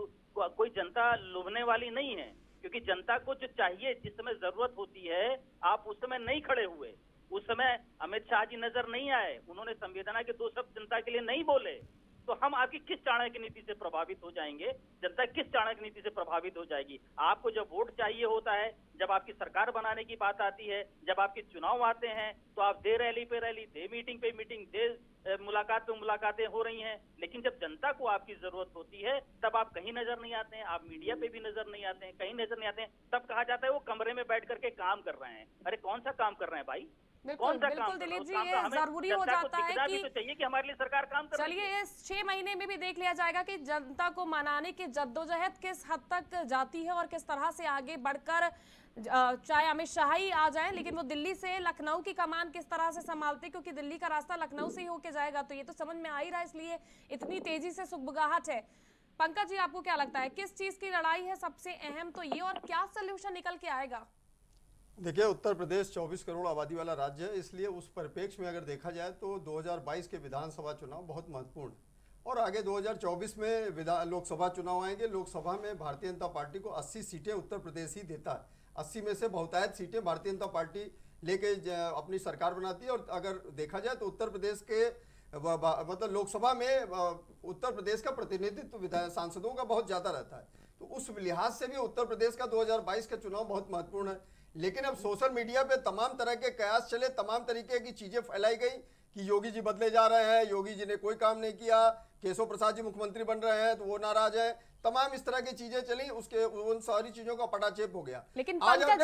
कोई जनता लुभने वाली नहीं है। क्योंकि जनता को जो चाहिए, जिस समय जरूरत होती है, आप उस समय नहीं खड़े हुए। उस समय अमित शाह जी नजर नहीं आए, उन्होंने संवेदना के 2 शब्द जनता के लिए नहीं बोले। तो हम आपकी किस चाणक्य नीति से प्रभावित हो जाएंगे? जनता किस चाणक्य नीति से प्रभावित हो जाएगी? आपको जब वोट चाहिए होता है, जब आपकी सरकार बनाने की बात आती है, जब आपके चुनाव आते हैं, तो आप दे रैली पे रैली, दे मीटिंग पे मीटिंग, दे मुलाकात पे मुलाकातें हो रही हैं। लेकिन जब जनता को आपकी जरूरत होती है तब आप कहीं नजर नहीं आते हैं, आप मीडिया पे भी नजर नहीं आते हैं, कहीं नजर नहीं आते हैं। तब कहा जाता है वो कमरे में बैठ करके काम कर रहे हैं। अरे कौन सा काम कर रहे हैं भाई? बिल्कुल दिलीप जी, ये जरूरी हो जाता है कि तो चाहिए कि हमारे लिए सरकार काम करे। चलिए, इस 6 महीने में भी देख लिया जाएगा कि जनता को मनाने की जद्दोजहद किस हद तक जाती है और किस तरह से आगे बढ़कर, चाहे अमित शाह ही आ जाएं, लेकिन वो दिल्ली से लखनऊ की कमान किस तरह से संभालते, क्योंकि दिल्ली का रास्ता लखनऊ से ही होके जाएगा। तो ये तो समझ में आ ही रहा है, इसलिए इतनी तेजी से सुगबुगाहट है। पंकज जी, आपको क्या लगता है किस चीज की लड़ाई है सबसे अहम तो ये, और क्या सोल्यूशन निकल के आएगा? देखिए, उत्तर प्रदेश 24 करोड़ आबादी वाला राज्य है, इसलिए उस परिप्रेक्ष्य में अगर देखा जाए तो 2022 के विधानसभा चुनाव बहुत महत्वपूर्ण है। और आगे 2024 में लोकसभा चुनाव आएंगे। लोकसभा में भारतीय जनता पार्टी को 80 सीटें उत्तर प्रदेश ही देता है। 80 में से बहुतायत सीटें भारतीय जनता पार्टी लेके अपनी सरकार बनाती है। और अगर देखा जाए तो उत्तर प्रदेश के मतलब लोकसभा में उत्तर प्रदेश का प्रतिनिधित्व सांसदों का बहुत ज्यादा रहता है। तो उस लिहाज से भी उत्तर प्रदेश का 2022 का चुनाव बहुत महत्वपूर्ण है। लेकिन अब सोशल मीडिया पे तमाम तरह के कयास चले, तमाम तरीके की चीजें फैलाई गई कि योगी जी बदले जा रहे हैं, योगी जी ने कोई काम नहीं किया, केशव प्रसाद जी मुख्यमंत्री बन रहे हैं तो वो नाराज है, तमाम इस तरह की चीजें चली। उसके उन सारी चीजों का पटाक्षेप हो गया। लेकिन आज आप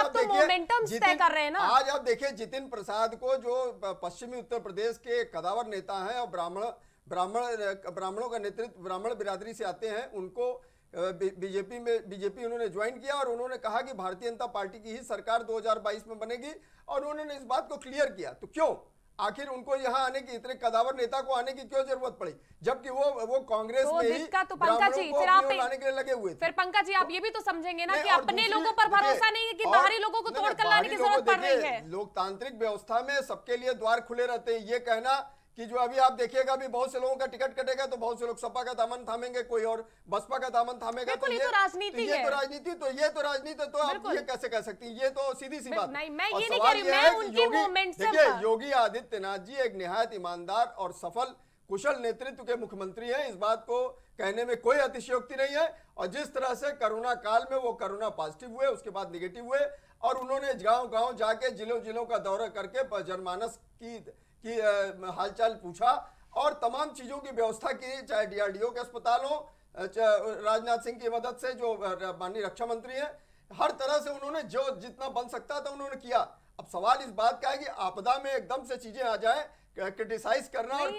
देखिए जितिन प्रसाद को, जो पश्चिमी उत्तर प्रदेश के कदावर नेता हैं और ब्राह्मणों का नेतृत्व ब्राह्मण बिरादरी से आते हैं, उनको बीजेपी उन्होंने ज्वाइन किया और उन्होंने कहा कि भारतीय जनता पार्टी की ही सरकार 2022 में बनेगी। और उन्होंने इस बात को क्लियर किया। तो क्यों आखिर उनको यहाँ आने की, इतने कदावर नेता को आने की क्यों जरूरत पड़ी, जबकि वो कांग्रेस में ही तो पंकज जी फिर आप लाने के लिए लगे हुए थे। फिर पंकज जी आप ये भी तो समझेंगे ना कि अपने लोगों पर भरोसा नहीं है कि बाहरी लोगों को तोड़ कर लाने की जरूरत पड़ रही है। लोकतांत्रिक व्यवस्था में सबके लिए द्वार खुले रहते हैं। ये कहना कि जो अभी आप देखिएगा, अभी बहुत से लोगों का टिकट कटेगा तो बहुत से लोग सपा का दामन थामेंगे, कोई और बसपा का दामन थामेगा। तो ये तो राजनीति है। ये तो राजनीति तो आप ये कैसे कह सकती हैं? ये तो सीधी सी बात। नहीं, मैं ये नहीं कह रही, मैं उनके मूवमेंट से। देखिए, योगी आदित्यनाथ जी एक निहायत ईमानदार और सफल कुशल नेतृत्व के मुख्यमंत्री हैं। इस बात को कहने में कोई अतिशयोक्ति नहीं है। और जिस तरह से कोरोना काल में वो कोरोना पॉजिटिव हुए, उसके बाद निगेटिव हुए, और उन्होंने गांव-गांव जाके जिलों का दौरा करके जनमानस की हालचाल पूछा और तमाम चीजों की व्यवस्था की, चाहे डीआरडीओ के अस्पताल हो, राजनाथ सिंह की मदद से जो माननीय रक्षा मंत्री हैं, हर तरह से उन्होंने जो जितना बन सकता था उन्होंने किया। अब सवाल इस बात का है कि आपदा में एकदम से चीजें आ जाए, क्रिटिसाइज करना और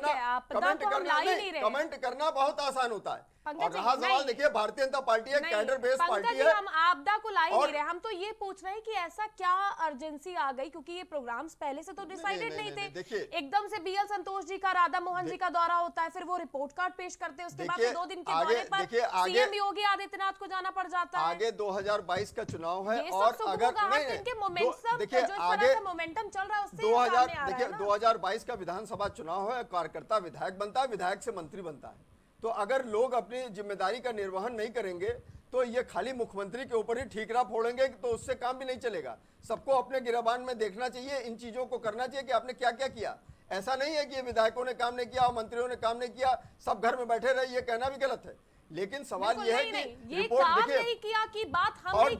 कमेंट करना बहुत आसान होता है। और रहा सवाल, देखिए भारतीय जनता पार्टी एक कैडर बेस्ड पार्टी है। हम आपदा को ला ही नहीं रहे, हम तो ये पूछ रहे हैं कि ऐसा क्या अर्जेंसी आ गई, क्योंकि ये प्रोग्राम्स पहले से तो डिसाइडेड नहीं थे। एकदम से बीएल संतोष जी का, राधा मोहन जी का दौरा होता है, फिर वो रिपोर्ट कार्ड पेश करते हैं, उसके बाद 2 दिन के दौरे पर सीएम योगी आदित्यनाथ को जाना पड़ जाता है। आगे 2022 का चुनाव है और अगर मोमेंटम चल रहा है उससे देखिए 2022 का विधानसभा चुनाव है, कार्यकर्ता विधायक बनता है, विधायक से मंत्री बनता है। तो अगर लोग अपनी जिम्मेदारी का निर्वहन नहीं करेंगे तो ये खाली मुख्यमंत्री के ऊपर ही ठीकरा फोड़ेंगे तो उससे काम भी नहीं चलेगा। सबको अपने गिरबान में देखना चाहिए, इन चीजों को करना चाहिए कि आपने क्या क्या किया। ऐसा नहीं है कि विधायकों ने काम नहीं किया, मंत्रियों ने काम नहीं किया, सब घर में बैठे रहे, ये कहना भी गलत है। लेकिन सवाल ये है कि ये काम नहीं किया की बात हम और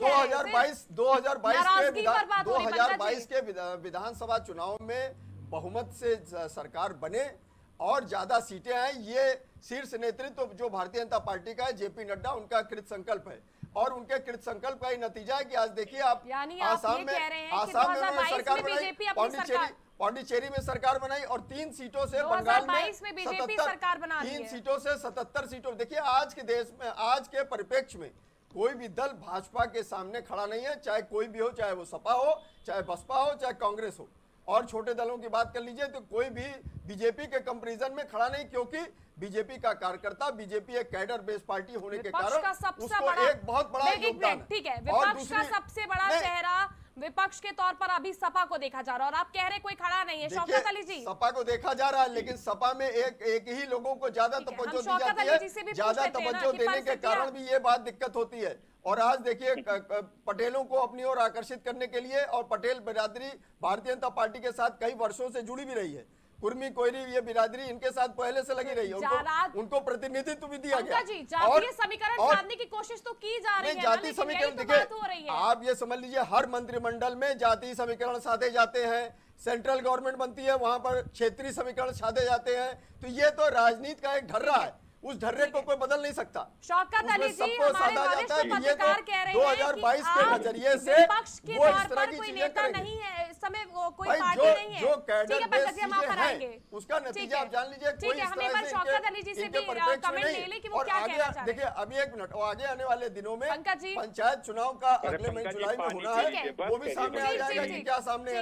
2022 के विधानसभा चुनाव में बहुमत से सरकार बने और ज्यादा सीटें आए, ये शीर्ष नेतृत्व जो भारतीय जनता पार्टी का है, जेपी नड्डा, उनका कृत संकल्प है। और उनके कृत संकल्प का ही नतीजा है कि आज देखिए आप आसाम में सरकार बनाई, पांडिचेरी में सरकार बनाई और 3 सीटों से बंगाल में बीजेपी सरकार बना ली है। 3 सीटों से 77 सीटों। देखिए आज के देश में, आज के परिप्रेक्ष्य में कोई भी दल भाजपा के सामने खड़ा नहीं है, चाहे कोई भी हो, चाहे वो सपा हो, चाहे बसपा हो, चाहे कांग्रेस हो। और छोटे दलों की बात कर लीजिए तो कोई भी बीजेपी के कंपैरिजन में खड़ा नहीं, क्योंकि बीजेपी का कार्यकर्ता, बीजेपी एक कैडर बेस्ड पार्टी होने के कारण उसको एक बहुत बड़ा योगदान है। ठीक है, विपक्ष का सबसे बड़ा चेहरा विपक्ष के तौर पर अभी सपा को देखा जा रहा है और आप कह रहे कोई खड़ा नहीं है। शौकत अली जी, सपा को देखा जा रहा है, लेकिन सपा में एक ही लोगों को ज्यादा तवज्जो दी जाती है। ज्यादा तवज्जो देने के कारण भी ये बात दिक्कत होती है। और आज देखिए पटेलों को अपनी ओर आकर्षित करने के लिए, और पटेल बिरादरी भारतीय जनता पार्टी के साथ कई वर्षों से जुड़ी भी रही है, कुर्मी कोयरी ये बिरादरी इनके साथ पहले से लगी रही है, उनको प्रतिनिधित्व भी दिया गया। जातीय समीकरण साधने की कोशिश तो की जा रही है। जातीय समीकरण देखिए, आप ये समझ लीजिए हर मंत्रिमंडल में जातीय समीकरण साधे जाते हैं, सेंट्रल गवर्नमेंट बनती है वहां पर क्षेत्रीय समीकरण साधे जाते हैं। तो ये तो राजनीति का एक ढर्रा है, उस ढर्रे को कोई बदल नहीं सकता। शौकत अली जी, सबको साधा जाता है कि ये तो 2022 के नजरिए से वो इस तरह की चीजें करेंगे। नहीं है इस समय, कोई पार्टी नहीं है जो कैडर बेस्ड चीजें हैं उसका नतीजा आप जान लीजिए। ठीक है, हम एक बार शौकत अली जी से भी कमेंट ले लें कि वो क्या कहना चाह रहे हैं। देखिए अभी 1 मिनट, आगे आने वाले दिनों में पंचायत चुनाव का अगले महीने जुलाई में होना है, वो भी सामने आ जाएगा कि क्या सामने है।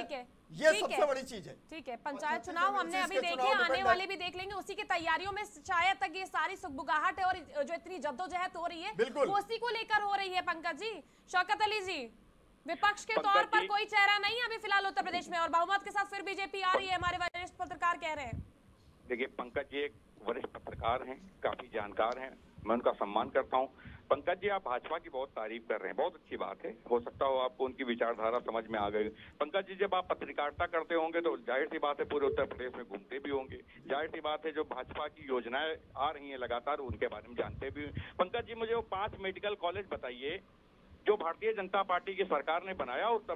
ये सबसे बड़ी चीज है। ठीक है, पंचायत चुनाव हमने अभी देखे, आने वाले भी देख लेंगे। उसी की तैयारियों में शायद तक ये सारी सुगबुगाहट है और जो इतनी जद्दोजहद हो रही है वो उसी को लेकर हो रही है। पंकज जी, शौकत अली जी, विपक्ष के तौर पर कोई चेहरा नहीं है अभी फिलहाल उत्तर प्रदेश में और बहुमत के साथ फिर बीजेपी आ रही है, हमारे वरिष्ठ पत्रकार कह रहे हैं। देखिए, पंकज जी एक वरिष्ठ पत्रकार हैं, काफी जानकार हैं, मैं उनका सम्मान करता हूं। पंकज जी, आप भाजपा की बहुत तारीफ कर रहे हैं, बहुत अच्छी बात है, हो सकता हो आपको उनकी विचारधारा समझ में आ गई। पंकज जी, जब आप पत्रकारिता करते होंगे तो जाहिर सी बात है पूरे उत्तर प्रदेश में घूमते भी होंगे, जाहिर सी बात है जो भाजपा की योजनाएं आ रही हैं लगातार उनके बारे में जानते भी। पंकज जी, मुझे वो 5 मेडिकल कॉलेज बताइए जो भारतीय जनता पार्टी की सरकार ने बनाया, उत्तर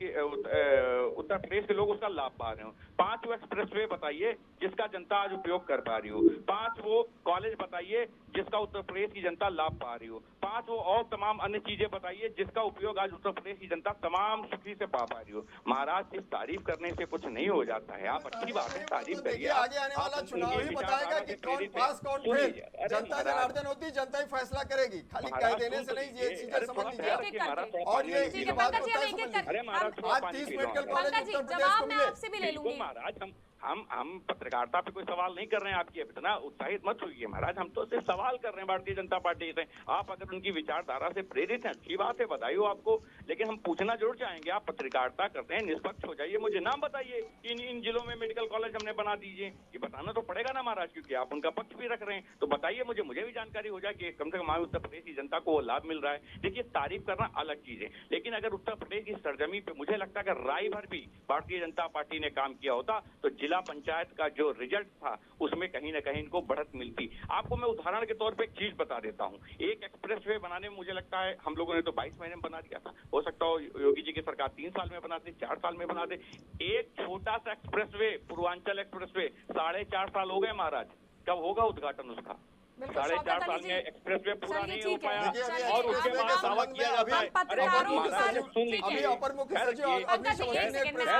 प्रदेश के लोग उसका लाभ पा रहे हो। 5 वो एक्सप्रेसवे बताइए जिसका जनता आज उपयोग कर पा रही हो। 5 वो कॉलेज बताइए जिसका उत्तर प्रदेश की जनता लाभ पा रही हो। 5 वो और तमाम अन्य चीजें बताइए जिसका उपयोग आज उत्तर प्रदेश की जनता तमाम सुखी से पा रही हो। महाराज, सिर्फ तारीफ करने से कुछ नहीं हो जाता है। आप अच्छी बात है, तारीफ करिए। आगे आने वाला चुनाव ही बताएगा कि कौन पास कौन फेल। जनता जनार्दन होती, जनता ही फैसला करेगी, खाली कह देने से नहीं। ये चीजें समझ लीजिए। और ये बात होता है, अरे महाराज, आज 30 मेडिकल कॉलेज उत्तर प्रदेश को मिले। आपसे भी ले लूंगी महाराज, हम पत्रकारिता पे कोई सवाल नहीं कर रहे हैं। आपकी इतना उत्साहित मत होइए महाराज, हम तो सिर्फ सवाल कर रहे हैं भारतीय जनता पार्टी से। आप अगर उनकी विचारधारा से प्रेरित हैं, अच्छी बात है, बधाई हो आपको, लेकिन हम पूछना जरूर चाहेंगे, आप पत्रकारिता करते हैं, निष्पक्ष हो जाइए, मुझे नाम बताइए इन जिलों में मेडिकल कॉलेज हमने बना दीजिए। ये बताना तो पड़ेगा ना महाराज, क्योंकि आप उनका पक्ष भी रख रहे हैं, तो बताइए मुझे भी जानकारी हो जाए कि कम से कम हमारे उत्तर प्रदेश की जनता को वो लाभ मिल रहा है। देखिए, तारीफ करना अलग चीज है, लेकिन अगर उत्तर प्रदेश की सरजमी पे मुझे लगता है कि राय भर भी भारतीय जनता पार्टी ने काम किया होता तो जिला पंचायत का जो रिजल्ट था उसमें कहीं ना कहीं इनको बढ़त मिलती। आपको मैं उदाहरण के तौर पे एक चीज बता देता हूं। एक एक्सप्रेसवे बनाने में मुझे लगता है हम लोगों ने तो 22 महीने में बना दिया था, हो सकता हो योगी जी की सरकार 3 साल में बनाते, 4 साल में बनाते। एक छोटा सा एक्सप्रेसवे, पूर्वांचल एक्सप्रेसवे, 4.5 साल हो गए महाराज, कब होगा उद्घाटन उसका? 4.5 साल में एक्सप्रेसवे पूरा नहीं हो पाया और उसके बाद दावा किया जाता है। अरे अभी अपर मुख्य सचिव अग्निशमन ने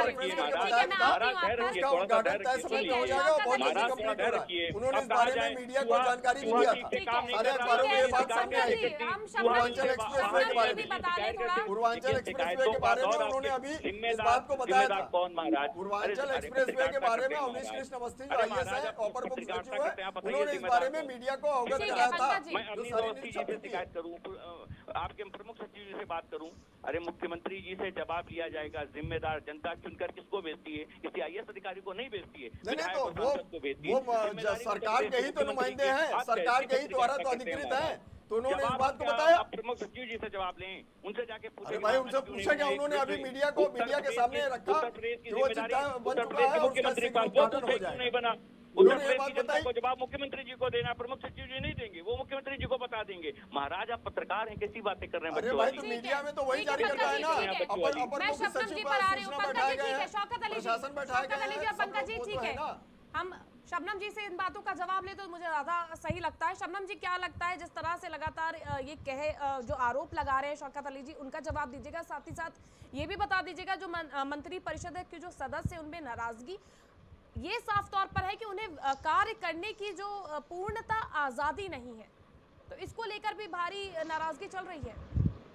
उन्होंने इस बारे में मीडिया को जानकारी भी दिया था। सारे अखबारों में ये बात सामने आई। पूर्वांचल एक्सप्रेसवे के बारे में, पूर्वांचल एक्सप्रेसवे के बारे में उन्होंने अभी इस बात को बताया था। पूर्वांचल एक्सप्रेसवे के बारे में अवनीश कृष्ण अवस्थी जो IAS है, अपर मुख्य सचिव है, उन्होंने इस बारे में मीडिया को अवगत कराया था। मैं अपनी अवस्थी जी से शिकायत करूं, आपके प्रमुख सचिव जी से बात करूं, अरे मुख्यमंत्री जी से जवाब लिया जाएगा। जिम्मेदार जनता चुनकर किसको भेजती है? किसी IAS अधिकारी को नहीं भेजती है, नहीं तो वो सरकार के ही तो नुमाइंदे हैं, सरकार के ही द्वारा तो अधिकृत है, तो उन्होंने इस बात को बताया। प्रमुख सचिव जी से जवाब लें, उनसे जाके पूछे। भाई उनसे पूछा क्या? उन्होंने अभी मीडिया के सामने रखा कि वो चिंता बन चुका है, मुख्यमंत्री नहीं बना। उन्होंने ये बात बताई, जवाब मुख्यमंत्री जी को देना, प्रमुख सचिव जी नहीं देंगे, वो मुख्यमंत्री जी को बता देंगे। महाराज, आप पत्रकार हैं, कैसी बातें कर रहे हैं? अरे भाई, तो मीडिया में तो वही जारी करता है ना, अपर मुख्य सचिव पर सूचना बैठाया गया है, प्रशासन बैठाया गया है। पंकज जी, ठीक है, हम शबनम जी से इन बातों का जवाब ले तो मुझे ज्यादा सही लगता है। शबनम जी, क्या लगता है जिस तरह से लगातार ये जो आरोप लगा रहे हैं शौकत अली जी, उनका जवाब दीजिएगा, साथ ही साथ ये भी बता दीजिएगा जो मंत्री परिषद के जो सदस्य उनमें नाराजगी ये साफ तौर पर है कि उन्हें कार्य करने की जो पूर्णता आजादी नहीं है, तो इसको लेकर भी भारी नाराजगी चल रही है।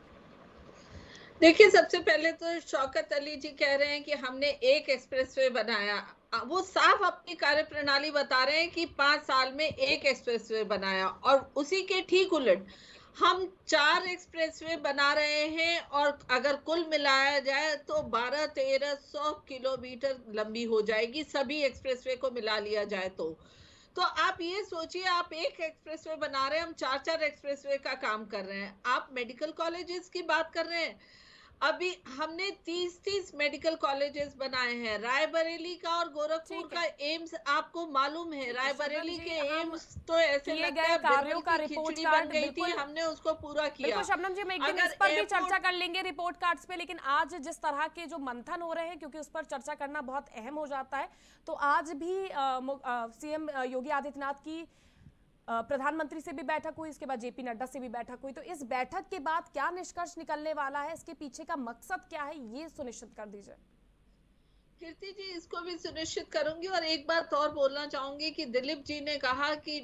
देखिए, सबसे पहले तो शौकत अली जी कह रहे हैं कि हमने एक एक्सप्रेसवे बनाया, वो साफ अपनी कार्यप्रणाली बता रहे हैं कि 5 साल में एक एक्सप्रेसवे बनाया, और उसी के ठीक उलट हम 4 एक्सप्रेसवे बना रहे हैं और अगर कुल मिलाया जाए तो 1200-1300 किलोमीटर लंबी हो जाएगी, सभी एक्सप्रेसवे को मिला लिया जाए तो आप ये सोचिए, आप एक एक्सप्रेसवे बना रहे हैं, हम 4-4 एक्सप्रेसवे का काम कर रहे हैं। आप मेडिकल कॉलेजेस की बात कर रहे हैं, अभी हमने 30 मेडिकल कॉलेजेस बनाए हैं। रायबरेली का और गोरखपुर का एम्स आपको मालूम है, रायबरेली के एम्स तो ऐसे लगता है कार्यों का रिपोर्ट कार्ड बन गई थी, हमने उसको पूरा किया। शबनम जी, हम एक दिन इस पर भी चर्चा कर लेंगे रिपोर्ट कार्ड्स पे, लेकिन आज जिस तरह के जो मंथन हो रहे हैं, क्योंकि उस पर चर्चा करना बहुत अहम हो जाता है, तो आज भी CM योगी आदित्यनाथ की प्रधानमंत्री से भी बैठक हुई, इसके बाद JP नड्डा से भी बैठक हुई, तो इस बैठक के बाद क्या निष्कर्ष निकलने वाला है, इसके पीछे का मकसद क्या है, ये सुनिश्चित कर दीजिए। कीर्ति जी, इसको भी सुनिश्चित करूंगी। और एक बात और बोलना चाहूंगी कि दिलीप जी ने कहा कि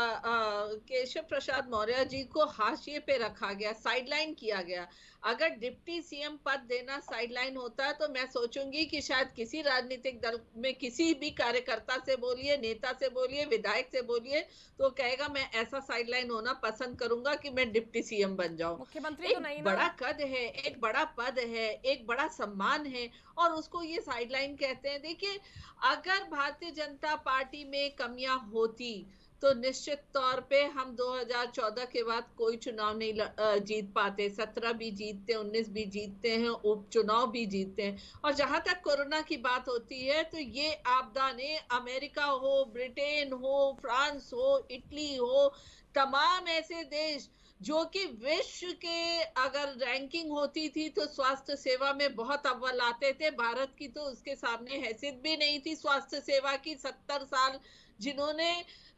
केशव प्रसाद मौर्य जी को हाशिए पे रखा गया, साइडलाइन किया गया। अगर डिप्टी सीएम पद देना साइडलाइन होता तो मैं सोचूंगी कि शायद किसी राजनीतिक दल में किसी भी कार्यकर्ता से बोलिए, नेता से बोलिए, विधायक से बोलिए, तो कहेगा मैं ऐसा साइडलाइन होना पसंद करूंगा कि मैं डिप्टी सीएम बन जाऊं। मुख्यमंत्री तो नहीं एक ना। बड़ा कद है, एक बड़ा पद है, एक बड़ा सम्मान है, और उसको ये साइडलाइन कहते हैं। देखिए, अगर भारतीय जनता पार्टी में कमियां होती तो निश्चित तौर पे हम 2014 के बाद कोई चुनाव नहीं जीत पाते। 17 भी जीतते, 19 भी जीतते हैं, उपचुनाव भी जीतते हैं। और जहां तक कोरोना की बात होती है तो ये आपदा ने अमेरिका हो, ब्रिटेन हो, फ्रांस हो, इटली हो, तमाम ऐसे देश जो कि विश्व के अगर रैंकिंग होती थी तो स्वास्थ्य सेवा में बहुत अव्वल आते थे, भारत की तो उसके सामने हैसियत भी नहीं थी स्वास्थ्य सेवा की। 70 साल जिन्होंने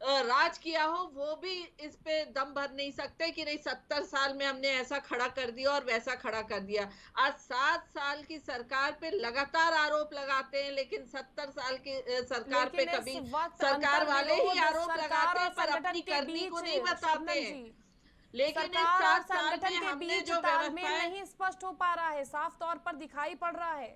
राज किया हो वो भी इस पे दम भर नहीं सकते कि नहीं 70 साल में हमने ऐसा खड़ा कर दिया और वैसा खड़ा कर दिया। आज 7 साल की सरकार पे लगातार आरोप लगाते हैं, लेकिन 70 साल की सरकार पे कभी सरकार वाले ही आरोप लगाते हैं पर अपनी करनी को नहीं बताते हैं। लेकिन इस 7 साल में हमने जो व्यवस्था नहीं स्पष्ट हो पा रहा है, साफ तौर पर दिखाई पड़ रहा है।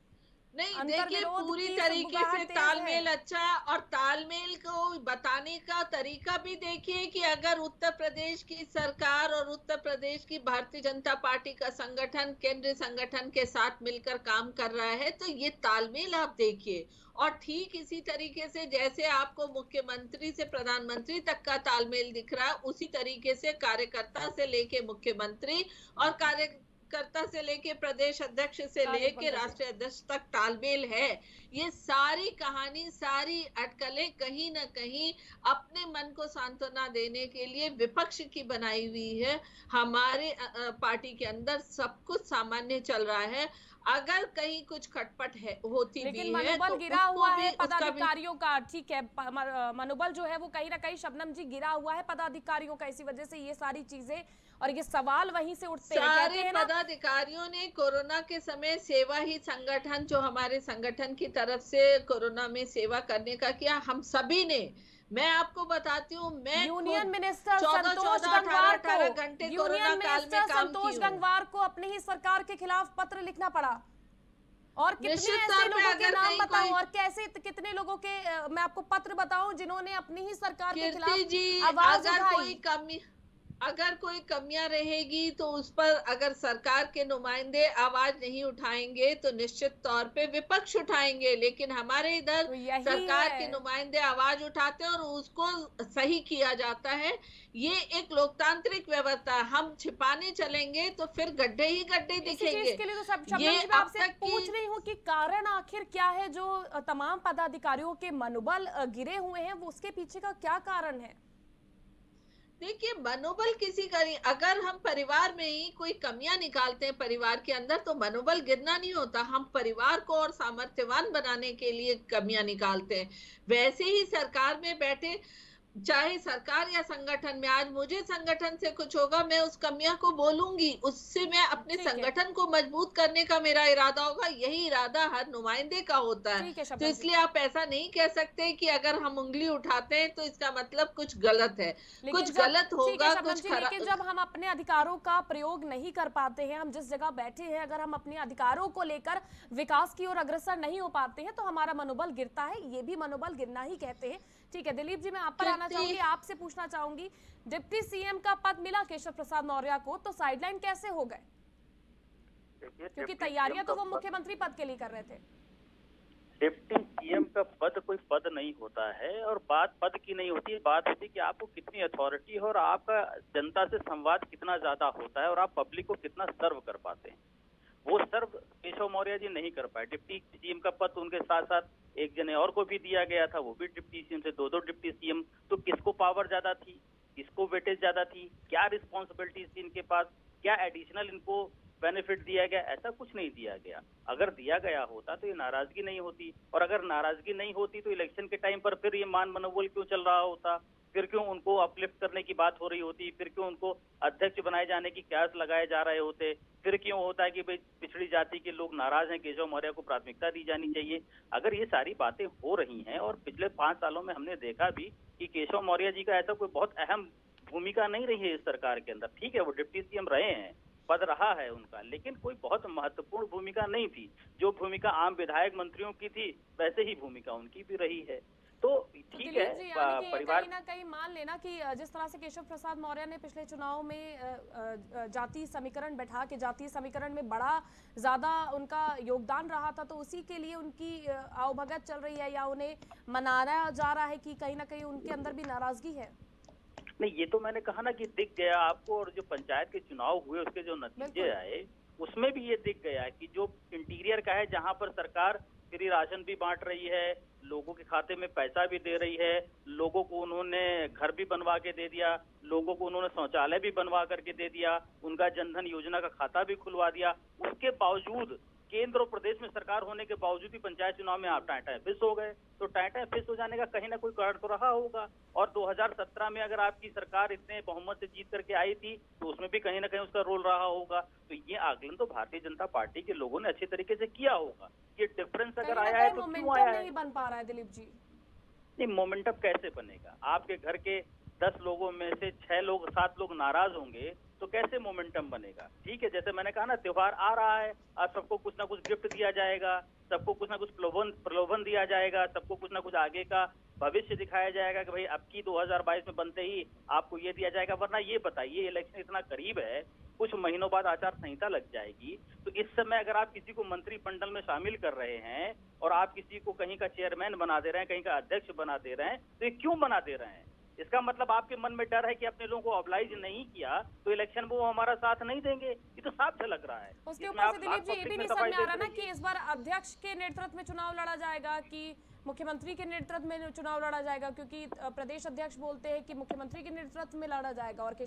नहीं, देखिए, पूरी तरीके से तालमेल अच्छा है। और तालमेल को बताने का तरीका भी देखिए कि अगर उत्तर प्रदेश की सरकार और उत्तर प्रदेश की भारतीय जनता पार्टी का संगठन केंद्रीय संगठन के साथ मिलकर काम कर रहा है तो ये तालमेल आप देखिए। और ठीक इसी तरीके से जैसे आपको मुख्यमंत्री से प्रधानमंत्री तक का तालमेल दिख रहा है, उसी तरीके से कार्यकर्ता से लेके मुख्यमंत्री और कार्यकर्ता से लेके प्रदेश अध्यक्ष से लेके राष्ट्रीय अध्यक्ष तक तालमेल है। ये सारी कहानी, सारी अटकलें कहीं ना कहीं अपने मन को सांत्वना देने के लिए विपक्ष की बनाई हुई है। हमारे पार्टी के अंदर सब कुछ सामान्य चल रहा है। अगर कहीं कुछ खटपट है होती भी है मनोबल तो गिरा हुआ है पदाधिकारियों का। ठीक है, मनोबल जो है वो कहीं ना कहीं शबनम जी गिरा हुआ है पदाधिकारियों का, इसी वजह से ये सारी चीजें और ये सवाल वहीं से उठते हैं। सारे पदाधिकारियों ने कोरोना के समय सेवा ही संगठन जो हमारे संगठन की तरफ से कोरोना में सेवा करने का किया, हम सभी ने। मैं आपको बताती हूँ, मैं यूनियन मिनिस्टर संतोष गंगवार को अपनी ही सरकार के खिलाफ पत्र लिखना पड़ा। और कितने ऐसे लोगों के नाम बताऊं और कैसे कितने लोगों के मैं आपको पत्र बताऊं जिन्होंने अपनी ही सरकार के खिलाफ आवाज उठाई। अगर कोई कमियां रहेगी तो उस पर अगर सरकार के नुमाइंदे आवाज नहीं उठाएंगे तो निश्चित तौर पे विपक्ष उठाएंगे। लेकिन हमारे इधर तो सरकार के नुमाइंदे आवाज उठाते हैं और उसको सही किया जाता है। ये एक लोकतांत्रिक व्यवस्था है। हम छिपाने चलेंगे तो फिर गड्ढे ही गड्ढे दिखेंगे। इसके लिए तो ये आपसे पूछ रही हूँ कि कारण आखिर क्या है जो तमाम पदाधिकारियों के मनोबल गिरे हुए हैं, वो उसके पीछे का क्या कारण है? देखिए, मनोबल किसी का नहीं। अगर हम परिवार में ही कोई कमियां निकालते हैं परिवार के अंदर तो मनोबल गिरना नहीं होता। हम परिवार को और सामर्थ्यवान बनाने के लिए कमियां निकालते हैं। वैसे ही सरकार में बैठे, चाहे सरकार या संगठन में, आज मुझे संगठन से कुछ होगा, मैं उस कमियां को बोलूंगी, उससे मैं अपने संगठन को मजबूत करने का मेरा इरादा होगा। यही इरादा हर नुमाइंदे का होता है। तो इसलिए आप ऐसा नहीं कह सकते कि अगर हम उंगली उठाते हैं तो इसका मतलब कुछ गलत है, कुछ गलत होगा, कुछ खराब। लेकिन जब हम अपने अधिकारों का प्रयोग नहीं कर पाते हैं, हम जिस जगह बैठे हैं, अगर हम अपने अधिकारों को लेकर विकास की ओर अग्रसर नहीं हो पाते हैं तो हमारा मनोबल गिरता है। ये भी मनोबल गिरना ही कहते हैं। ठीक है दिलीप जी, मैं आप पर आना चाहूंगी, आपसे पूछना चाहूंगी, डिप्टी सीएम का पद मिला केशव प्रसाद मौर्य को तो साइडलाइन कैसे हो गए? क्योंकि तैयारियां तो वो मुख्यमंत्री पद के लिए कर रहे थे। डिप्टी सीएम का पद कोई पद नहीं होता है और बात पद की नहीं होती है, बात होती है कि आपको कितनी अथॉरिटी है और आपका जनता से संवाद कितना ज्यादा होता है और आप पब्लिक को कितना सर्व कर पाते हैं। वो सर्व केशव मौर्य जी नहीं कर पाए। डिप्टी सीएम का पद उनके साथ साथ एक जने और को भी दिया गया था, वो भी डिप्टी सीएम से, दो डिप्टी सीएम। तो किसको पावर ज्यादा थी, किसको वेटेज ज्यादा थी, क्या रिस्पॉन्सिबिलिटीज थी इनके पास, क्या एडिशनल इनको बेनिफिट दिया गया? ऐसा कुछ नहीं दिया गया। अगर दिया गया होता तो ये नाराजगी नहीं होती, और अगर नाराजगी नहीं होती तो इलेक्शन के टाइम पर फिर ये मान मनोबल क्यों चल रहा होता? फिर क्यों उनको अपलिफ्ट करने की बात हो रही होती, फिर क्यों उनको अध्यक्ष बनाए जाने की कयास लगाए जा रहे होते, फिर क्यों होता है कि भाई पिछड़ी जाति के लोग नाराज हैं, केशव मौर्य को प्राथमिकता दी जानी चाहिए। अगर ये सारी बातें हो रही हैं और पिछले 5 सालों में हमने देखा भी कि केशव मौर्य जी का ऐसा कोई बहुत अहम भूमिका नहीं रही है इस सरकार के अंदर। ठीक है, वो डिप्टी सीएम रहे हैं, पद रहा है उनका, लेकिन कोई बहुत महत्वपूर्ण भूमिका नहीं थी। जो भूमिका आम विधायक मंत्रियों की थी वैसे ही भूमिका उनकी भी रही है। तो ठीक है, परिवार कहीं ना कहीं मान लेना कि जिस तरह से केशव प्रसाद मौर्य ने पिछले चुनाव में जातीय समीकरण बैठा के जातीय समीकरण में बड़ा ज्यादा उनका योगदान रहा था, तो उसी के लिए उनकी आवभगत चल रही है या उन्हें मनाया जा रहा है कि कहीं ना कहीं उनके अंदर भी नाराजगी है? नहीं, ये तो मैंने कहा ना कि दिख गया आपको, और जो पंचायत के चुनाव हुए उसके जो नतीजे आए उसमें भी ये दिख गया कि जो इंटीरियर का है, जहां पर सरकार फ्री राशन भी बांट रही है, लोगों के खाते में पैसा भी दे रही है, लोगों को उन्होंने घर भी बनवा के दे दिया, लोगों को उन्होंने शौचालय भी बनवा करके दे दिया, उनका जनधन योजना का खाता भी खुलवा दिया, उसके बावजूद केंद्र और प्रदेश में सरकार होने के बावजूद भी पंचायत चुनाव में आप टाटा फिस हो गए। तो टाटा फिस हो जाने का कहीं ना कोई कारण तो रहा होगा। और 2017 में अगर आपकी सरकार इतने बहुमत से जीत करके आई थी तो उसमें भी कहीं ना कहीं उसका रोल रहा होगा। तो ये आकलन तो भारतीय जनता पार्टी के लोगों ने अच्छे तरीके से किया होगा। ये डिफरेंस अगर आया है तो क्यों आया है? नहीं बन पा रहा है दिलीप जी। नहीं, मोमेंटम कैसे बनेगा? आपके घर के 10 लोगों में से 6 लोग 7 लोग नाराज होंगे तो कैसे मोमेंटम बनेगा? ठीक है, जैसे मैंने कहा ना, त्योहार आ रहा है, आज सबको कुछ ना कुछ गिफ्ट दिया जाएगा, सबको कुछ ना कुछ प्रलोभन दिया जाएगा, सबको कुछ ना कुछ आगे का भविष्य दिखाया जाएगा कि भाई अब की 2022 में बनते ही आपको ये दिया जाएगा। वरना ये बताइए, इलेक्शन इतना करीब है, कुछ महीनों बाद आचार संहिता लग जाएगी, तो इस समय अगर आप किसी को मंत्रिमंडल में शामिल कर रहे हैं और आप किसी को कहीं का चेयरमैन बना दे रहे हैं, कहीं का अध्यक्ष बना दे रहे हैं, तो ये क्यों बना दे रहे हैं? इसका मतलब आपके मन में डर है कि अपने लोगों को ऑब्लाइज नहीं किया तो इलेक्शन में वो हमारा साथ नहीं देंगे। ये तो साफ से लग रहा है। उसके ऊपर से दिलीप जी ये भी नहीं समझ में आ रहा ना कि इस बार अध्यक्ष के नेतृत्व में चुनाव लड़ा जाएगा कि मुख्यमंत्री के नेतृत्व में चुनाव लड़ा जाएगा, क्योंकि प्रदेश अध्यक्ष बोलते हैं कि मुख्यमंत्री के नेतृत्व में लड़ा जाएगा और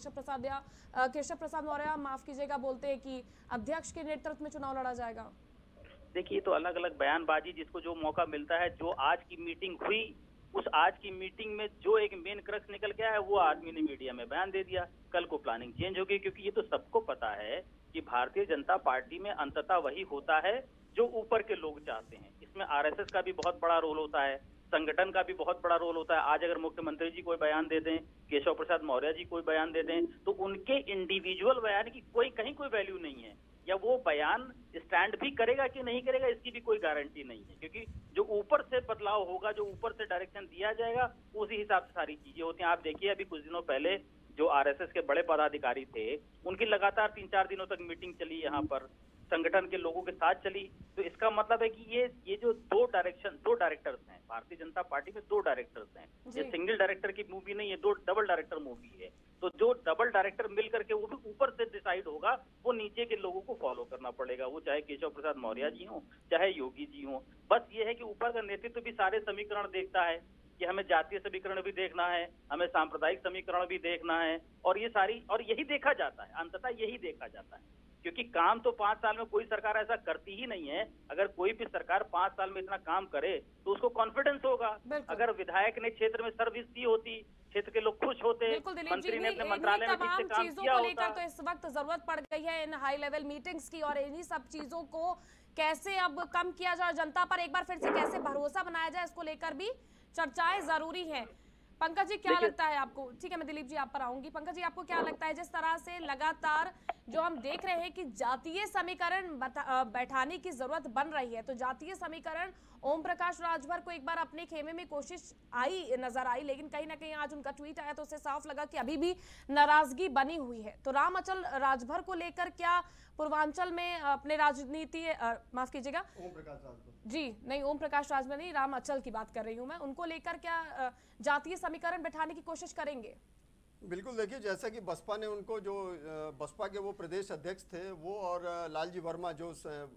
केशव प्रसाद मौर्य माफ कीजिएगा बोलते हैं कि अध्यक्ष के नेतृत्व में चुनाव लड़ा जाएगा। देखिए, तो अलग अलग बयानबाजी, जिसको जो मौका मिलता है। जो आज की मीटिंग हुई, उस आज की मीटिंग में जो एक मेन क्रक्स निकल गया है वो आदमी ने मीडिया में बयान दे दिया। कल को प्लानिंग चेंज होगी, क्योंकि ये तो सबको पता है कि भारतीय जनता पार्टी में अंततः वही होता है जो ऊपर के लोग चाहते हैं। इसमें आरएसएस का भी बहुत बड़ा रोल होता है, संगठन का भी बहुत बड़ा रोल होता है। आज अगर मुख्यमंत्री जी कोई बयान दे दें, केशव प्रसाद मौर्य जी कोई बयान दे दें, तो उनके इंडिविजुअल बयान की कहीं कोई वैल्यू नहीं है, या वो बयान स्टैंड भी करेगा कि नहीं करेगा इसकी भी कोई गारंटी नहीं है। क्योंकि जो ऊपर से बदलाव होगा, जो ऊपर से डायरेक्शन दिया जाएगा, उसी हिसाब से सारी चीजें होती हैं। आप देखिए, अभी कुछ दिनों पहले जो आरएसएस के बड़े पदाधिकारी थे, उनकी लगातार 3-4 दिनों तक मीटिंग चली यहाँ पर, संगठन के लोगों के साथ चली। तो इसका मतलब है कि ये जो दो डायरेक्टर्स हैं भारतीय जनता पार्टी में, 2 डायरेक्टर्स हैं। ये सिंगल डायरेक्टर की मूवी नहीं है, 2 डबल डायरेक्टर मूवी है। तो जो डबल डायरेक्टर मिल करके वो भी ऊपर से डिसाइड होगा, वो नीचे के लोगों को फॉलो करना पड़ेगा। वो चाहे केशव प्रसाद मौर्य जी हो, चाहे योगी जी हो। बस ये है कि ऊपर का नेतृत्व भी सारे समीकरण देखता है कि हमें जातीय समीकरण भी देखना है, हमें सांप्रदायिक समीकरण भी देखना है, और यही देखा जाता है, अंततः यही देखा जाता है। क्योंकि काम तो 5 साल में कोई सरकार ऐसा करती ही नहीं है। अगर कोई भी सरकार 5 साल में इतना काम करे तो उसको कॉन्फिडेंस होगा। अगर विधायक ने क्षेत्र में सर्विस दी होती, क्षेत्र के लोग खुश होते, मंत्री ने अपने मंत्रालय में ठीक से काम किया होता। तो इस वक्त जरूरत पड़ गई है इन हाई लेवल मीटिंग्स की, और इन्हीं सब चीजों को कैसे अब कम किया जाए, जनता पर एक बार फिर से कैसे भरोसा बनाया जाए, इसको लेकर भी चर्चाएं जरूरी है। पंकज जी क्या लगता है आपको? ठीक है, मैं दिलीप जी आप पर आऊंगी। पंकज जी आपको क्या लगता है, जिस तरह से लगातार जो हम देख रहे हैं कि जातीय समीकरण बैठाने की जरूरत बन रही है, तो जातीय समीकरण ओम प्रकाश राजभर को एक बार अपने खेमे में कोशिश नजर आई, लेकिन कहीं ना कहीं आज उनका ट्वीट आया तो उससे साफ लगा कि अभी भी नाराजगी बनी हुई है। तो राम अचल राजभर को लेकर क्या पूर्वांचल में अपने राजनीति, माफ कीजिएगा, ओम प्रकाश राजभर जी नहीं, ओम प्रकाश राजभर नहीं, राम अचल की बात कर रही हूं मैं, उनको लेकर क्या जातीय समीकरण बैठाने की कोशिश करेंगे? बिल्कुल, देखिए, जैसा कि बसपा ने उनको, जो बसपा के वो प्रदेश अध्यक्ष थे वो, और लालजी वर्मा जो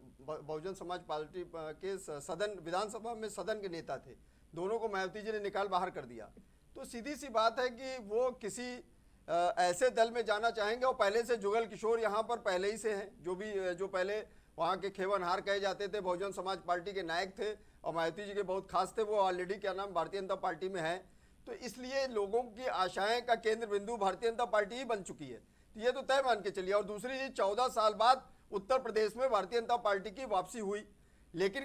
बहुजन समाज पार्टी के सदन, विधानसभा में सदन के नेता थे, दोनों को मायावती जी ने निकाल बाहर कर दिया। तो सीधी सी बात है कि वो किसी ऐसे दल में जाना चाहेंगे, और पहले से जुगल किशोर यहाँ पर पहले ही से हैं, जो पहले वहाँ के खेवनहार कहे जाते थे, बहुजन समाज पार्टी के नायक थे और मायावती जी के बहुत खास थे, वो ऑलरेडी क्या नाम भारतीय जनता पार्टी में है। तो इसलिए लोगों की आशाएं का केंद्र बिंदु भारतीय जनता पार्टी ही बन चुकी है। तो ये तो तय मान के चलिए। और दूसरी चीज, 14 साल बाद उत्तर प्रदेश में भारतीय जनता पार्टी की वापसी हुई, लेकिन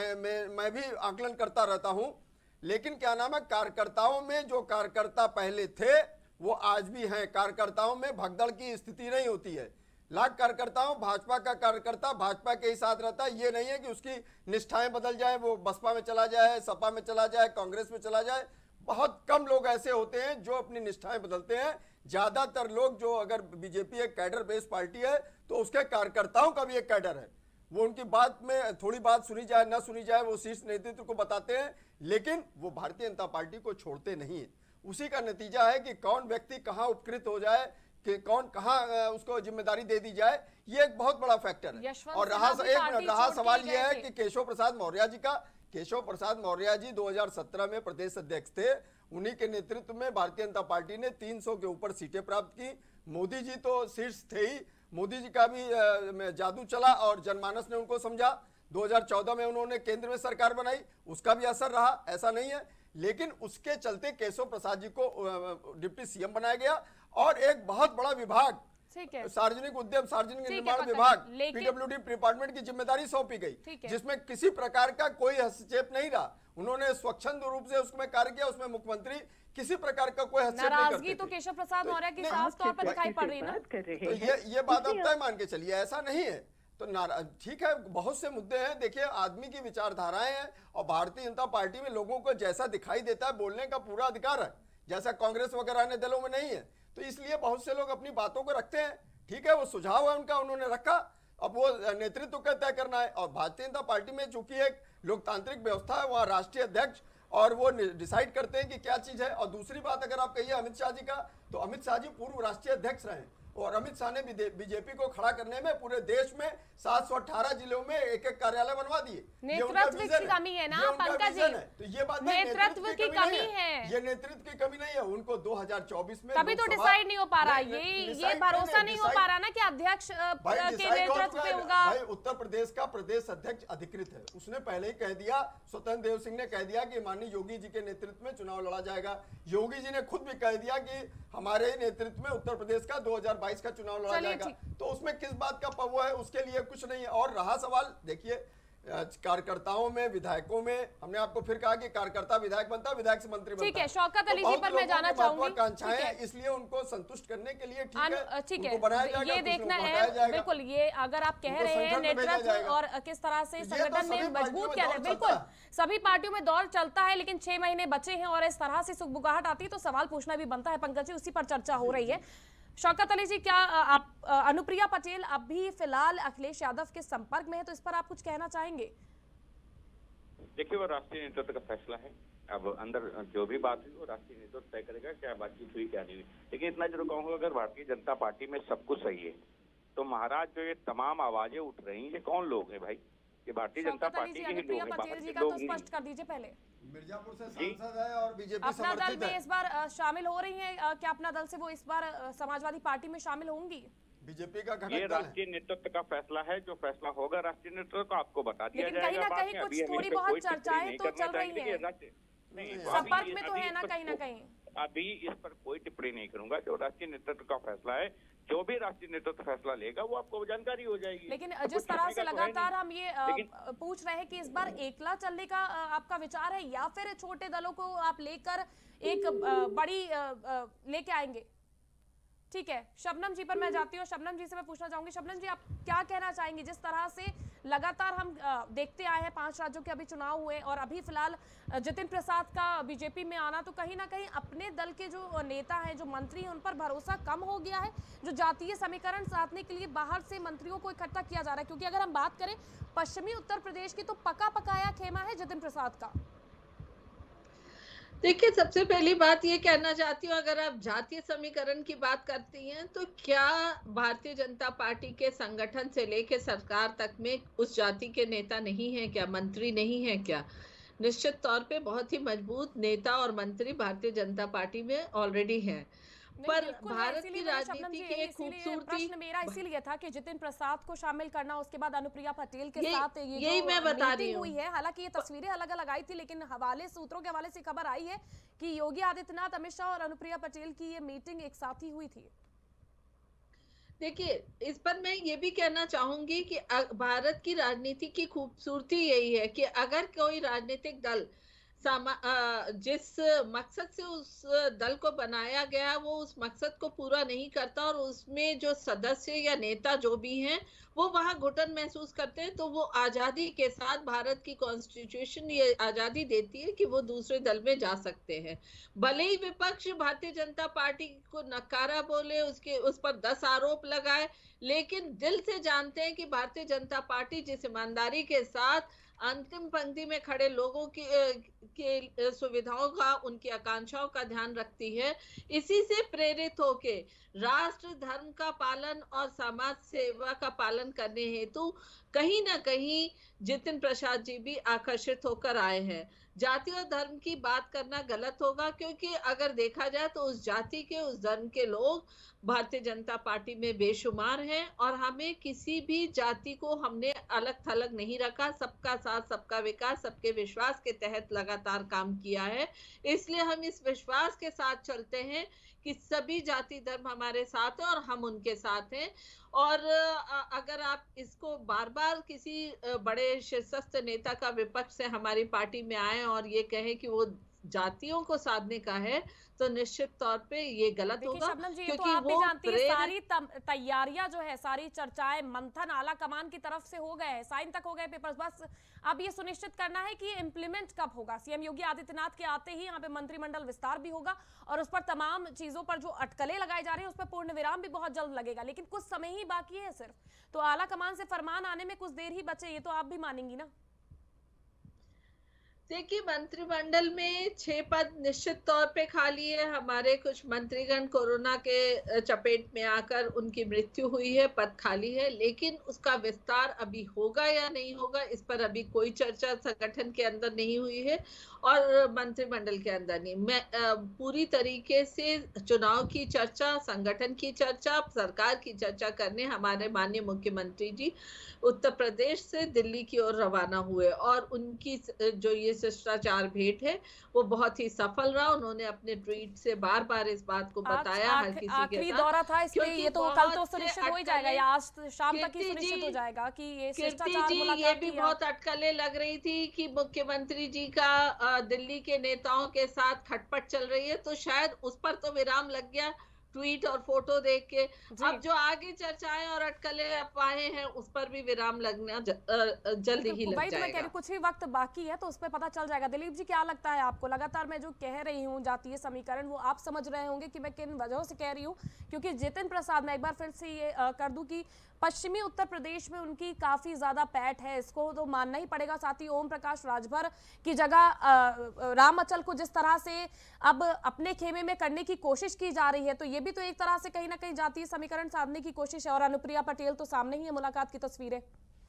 मैं भी आकलन करता रहता हूं, लेकिन क्या नाम है, कार्यकर्ताओं में जो कार्यकर्ता पहले थे वो आज भी हैं। कार्यकर्ताओं में भगदड़ की स्थिति नहीं होती है। लाख कार्यकर्ताओं, भाजपा का कार्यकर्ता भाजपा के ही साथ रहता है। ये नहीं है कि उसकी निष्ठाएं बदल जाए, वो बसपा में चला जाए, सपा में चला जाए, कांग्रेस में चला जाए। बहुत कम लोग ऐसे होते हैं जो अपनी निष्ठाएं बदलते हैं। ज्यादातर लोग, जो अगर बीजेपी एक कैडर बेस्ड पार्टी है तो उसके कार्यकर्ताओं का भी एक कैडर है। वो उनकी बात में थोड़ी बात सुनी जाए ना सुनी जाए, वो शीर्ष नेतृत्व को बताते हैं, लेकिन वो भारतीय जनता पार्टी को छोड़ते नहीं है। उसी का नतीजा है कि कौन व्यक्ति कहां उपकृत हो जाए, कि कौन कहां उसको जिम्मेदारी दे दी जाए, ये एक बहुत बड़ा फैक्टर है। और रहा सवाल यह है कि केशव प्रसाद मौर्य जी का। केशव प्रसाद मौर्य जी 2017 में प्रदेश अध्यक्ष थे। उन्हीं के नेतृत्व में भारतीय जनता पार्टी ने 300 के ऊपर सीटें प्राप्त की। मोदी जी तो शीर्ष थे ही, मोदी जी का भी जादू चला और जनमानस ने उनको समझा। 2014 में उन्होंने केंद्र में सरकार बनाई, उसका भी असर रहा, ऐसा नहीं है। लेकिन उसके चलते केशव प्रसाद जी को डिप्टी सीएम बनाया गया और एक बहुत बड़ा विभाग, सार्वजनिक उद्यम सार्वजनिक निर्माण विभाग, पीडब्ल्यूडी डिपार्टमेंट की जिम्मेदारी सौंपी गई, जिसमें किसी प्रकार का कोई हस्तक्षेप नहीं रहा। उन्होंने स्वच्छंद रूप से उसमें कार्य किया। उसमें मुख्यमंत्री किसी प्रकार का कोई हस्तक्षेप नहीं करते थे। तो केशव प्रसाद मौर्य की साफ तौर पर दिखाई पड़ रही है ना। तो ये बात अब तय मान के चलिए, ऐसा नहीं है। तो ठीक है, बहुत से मुद्दे हैं। देखिए, आदमी की विचारधाराएं हैं और भारतीय जनता पार्टी में लोगों को जैसा दिखाई देता है बोलने का पूरा अधिकार है, जैसा कांग्रेस वगैरह अन्य दलों में नहीं है। तो इसलिए बहुत से लोग अपनी बातों को रखते हैं। ठीक है, वो सुझाव है उनका, उन्होंने रखा, अब वो नेतृत्व का तय करना है। और भारतीय जनता पार्टी में चूंकि एक लोकतांत्रिक व्यवस्था है, वहाँ राष्ट्रीय अध्यक्ष और वो डिसाइड करते हैं कि क्या चीज है। और दूसरी बात अगर आप कहिए अमित शाह जी का, तो अमित शाह जी पूर्व राष्ट्रीय अध्यक्ष रहे और अमित शाह ने बीजेपी को खड़ा करने में पूरे देश में 718 जिलों में एक कार्यालय बनवा दिए। नेतृत्व की कमी है ना पंकज जी, तो ये बात नेतृत्व की कमी है। ये नेतृत्व की कमी नहीं है। उनको 2024 में तभी तो डिसाइड नहीं हो पा रहा, ये भरोसा नहीं हो पा रहा ना कि अध्यक्ष के नेतृत्व पे होगा। भाई, उत्तर प्रदेश का प्रदेश अध्यक्ष अधिकृत है, उसने पहले ही कह दिया, स्वतंत्र देव सिंह ने कह दिया कि माननीय योगी जी के नेतृत्व में चुनाव लड़ा जाएगा। योगी जी ने खुद भी कह दिया कि हमारे नेतृत्व में उत्तर प्रदेश का 2022 का चुनाव लड़ा जाएगा। तो उसमें किस बात का पवा है, उसके लिए कुछ नहीं है। और रहा सवाल, देखिए, कार्यकर्ताओं में, विधायकों में, हमने आपको फिर कहा कि कार्यकर्ता विधायक बनता है, विधायक से मंत्री बनता है। ठीक है, शौकत अली जी पर मैं जाना चाहूंगी। इसलिए उनको संतुष्ट करने के लिए ठीक है, ये देखना है। बिल्कुल, ये अगर आप कह रहे हैं नेतृत्व और किस तरह से संगठन में मजबूत किया जाए, बिल्कुल सभी पार्टियों में दौर चलता है, लेकिन 6 महीने बचे हैं और इस तरह से सुगबुगाहट आती है तो सवाल पूछना भी बनता है। पंकज जी, उसी पर चर्चा हो रही है। शौकत अली जी, क्या आप अनुप्रिया पटेल अभी फिलहाल अखिलेश यादव के संपर्क में है, तो इस पर आप कुछ कहना चाहेंगे? देखिए, वो राष्ट्रीय नेतृत्व का फैसला है। अब अंदर जो भी बात हुई वो राष्ट्रीय नेतृत्व तय करेगा, क्या बातचीत हुई क्या नहीं हुई। लेकिन इतना जरूर कहूंगा, अगर भारतीय जनता पार्टी में सब कुछ सही है तो महाराज जो ये तमाम आवाजें उठ रही हैं, ये कौन लोग हैं भाई? ये भारतीय जनता पार्टी के ही लोग हैं, बाहर के लोग नहीं। स्पष्ट कर दीजिए पहले। मिर्जापुर से सांसद है और बीजेपी अपना दल में इस बार शामिल हो रही है क्या? अपना दल से वो इस बार समाजवादी पार्टी में शामिल होंगी? बीजेपी का घटक ये राष्ट्रीय नेतृत्व का फैसला है। जो फैसला होगा राष्ट्रीय नेतृत्व को आपको बता दिया जाएगा। कहीं ना कहीं कुछ थोड़ी बहुत चर्चाएं तो चल रही है, संपर्क में तो है ना कहीं। अभी इस पर कोई टिप्पणी नहीं करूंगा। जो राष्ट्रीय नेतृत्व का फैसला है, जो भी राष्ट्रीय नेतृत्व फैसला लेगा वो आपको जानकारी हो जाएगी। लेकिन जिस तरह से लगातार हम ये पूछ रहे हैं कि इस बार एकला चलने का आपका विचार है या फिर छोटे दलों को आप लेकर एक बड़ी लेके आएंगे? ठीक है, शबनम जी पर मैं जाती हूँ। शबनम जी से मैं पूछना चाहूंगी, शबनम जी आप क्या कहना चाहेंगे? जिस तरह से लगातार हम देखते आए हैं, 5 राज्यों के अभी चुनाव हुए और अभी फिलहाल जितिन प्रसाद का बीजेपी में आना, तो कहीं ना कहीं अपने दल के जो नेता हैं, जो मंत्री हैं, उन पर भरोसा कम हो गया है। जो जातीय समीकरण साधने के लिए बाहर से मंत्रियों को इकट्ठा किया जा रहा है, क्योंकि अगर हम बात करें पश्चिमी उत्तर प्रदेश की, तो पका पकाया खेमा है जितिन प्रसाद का। देखिए, सबसे पहली बात ये कहना चाहती हूँ, अगर आप जातीय समीकरण की बात करती हैं तो क्या भारतीय जनता पार्टी के संगठन से लेकर सरकार तक में उस जाति के नेता नहीं है क्या, मंत्री नहीं है क्या? निश्चित तौर पे बहुत ही मजबूत नेता और मंत्री भारतीय जनता पार्टी में ऑलरेडी हैं। पर बिल्कुल है, भारत इसीलिए की मैंने शबनम राजनीति जी की एक इसीलिए खूबसूरती प्रश्न मेरा इसीलिए था कि जितिन प्रसाद को शामिल करना, उसके बाद अनुप्रिया पटेल के यही साथ ये यही जो मैं बता रही मीटिंग हूँ। हुई है, हालांकि ये तस्वीरें अलग अलग आई थी, लेकिन सूत्रों के हवाले से खबर आई है कि योगी आदित्यनाथ, अमित शाह और अनुप्रिया पटेल की ये मीटिंग एक साथ ही हुई थी। देखिए, इस पर मैं ये भी कहना चाहूंगी कि भारत की राजनीति की खूबसूरती यही है कि अगर कोई राजनीतिक दल जिस मकसद से उस दल को बनाया गया वो उस मकसद को पूरा नहीं करता और उसमें जो सदस्य या नेता जो भी हैं वो वहां घुटन महसूस करते हैं, तो वो आजादी के साथ भारत की कॉन्स्टिट्यूशन ये आजादी देती है कि वो दूसरे दल में जा सकते हैं। भले ही विपक्ष भारतीय जनता पार्टी को नकारा बोले, उस पर 10 आरोप लगाए, लेकिन दिल से जानते हैं कि भारतीय जनता पार्टी जिस ईमानदारी के साथ अंतिम पंक्ति में खड़े लोगों के सुविधाओं का, उनकी आकांक्षाओं का ध्यान रखती है, इसी से प्रेरित होके राष्ट्र धर्म का पालन और समाज सेवा का पालन करने हेतु कहीं ना कहीं जितिन प्रसाद जी भी आकर्षित होकर आए हैं। जाति और धर्म की बात करना गलत होगा, क्योंकि अगर देखा जाए तो उस जाति के, उस धर्म के लोग भारतीय जनता पार्टी में बेशुमार हैं और हमें किसी भी जाति को हमने अलग थलग नहीं रखा। सबका साथ, सबका विकास, सबके विश्वास के तहत लगातार काम किया है। इसलिए हम इस विश्वास के साथ चलते हैं कि सभी जाति धर्म हमारे साथ है और हम उनके साथ हैं। और अगर आप इसको बार बार किसी बड़े शीर्षस्थ नेता का विपक्ष से हमारी पार्टी में आए और ये कहे कि वो जातियों को साधने का है, तो निश्चित तौर पे ये गलत होगा। शबनम जी, क्योंकि तो आप भी वो जानती है सारी तैयारियां जो है, सारी चर्चाएं, मंथन आला कमान की तरफ से हो गए हैं, साइन तक हो गए पेपर्स, बस अब ये सुनिश्चित करना है कि इम्प्लीमेंट कब होगा। सीएम योगी आदित्यनाथ के आते ही यहाँ पे मंत्रिमंडल विस्तार भी होगा और उस पर तमाम चीजों पर जो अटकलें लगाई जा रही है उस पर पूर्ण विराम भी बहुत जल्द लगेगा, लेकिन कुछ समय ही बाकी है सिर्फ, तो आला कमान से फरमान आने में कुछ देर ही बचे, ये तो आप भी मानेंगी ना। देखिए, मंत्रिमंडल में 6 पद निश्चित तौर पे खाली है। हमारे कुछ मंत्रीगण कोरोना के चपेट में आकर उनकी मृत्यु हुई है, पद खाली है, लेकिन उसका विस्तार अभी होगा या नहीं होगा इस पर अभी कोई चर्चा संगठन के अंदर नहीं हुई है और मंत्रिमंडल के अंदर नहीं। मैं पूरी तरीके से चुनाव की चर्चा, संगठन की चर्चा, सरकार की चर्चा करने हमारे माननीय मुख्यमंत्री जी उत्तर प्रदेश से दिल्ली की ओर रवाना हुए और उनकी जो ये शिष्टाचार भेंट है वो बहुत ही सफल रहा। उन्होंने अपने ट्वीट से बार बार इस बात को बताया हर किसी के साथ। आखिरी दौरा था, इसलिए ये तो कल तो सुनिश्चित हो ही जाएगा या आज शाम तक ही सुनिश्चित हो जाएगा कि ये शिष्टाचार मुलाकात। ये भी बहुत अटकलें लग रही थी कि मुख्यमंत्री जी का दिल्ली के नेताओं के साथ खटपट चल रही है, तो शायद उस पर तो विराम लग गया ट्वीट और फोटो देख के। अब जो आगे चर्चाएं और अटकलें अफवाहें हैं उस पर भी विराम लगना जल्दी ही लग जाएगा। मैं कह रही कुछ ही वक्त बाकी है तो उस पर पता चल जाएगा। दिलीप जी, क्या लगता है आपको, लगातार मैं जो कह रही हूँ जातीय समीकरण, वो आप समझ रहे होंगे कि मैं किन वजहों से कह रही हूँ, क्योंकि जितिन प्रसाद, मैं एक बार फिर से ये कर दूं कि पश्चिमी उत्तर प्रदेश में उनकी काफी ज्यादा पैठ है, इसको तो मानना ही पड़ेगा। साथ ही ओम प्रकाश राजभर की जगह राम अचल को जिस तरह से अब अपने खेमे में करने की कोशिश की जा रही है, तो ये भी तो एक तरह से कहीं ना कहीं जातीय समीकरण साधने की कोशिश है। और अनुप्रिया पटेल तो सामने ही है, मुलाकात की तस्वीरें।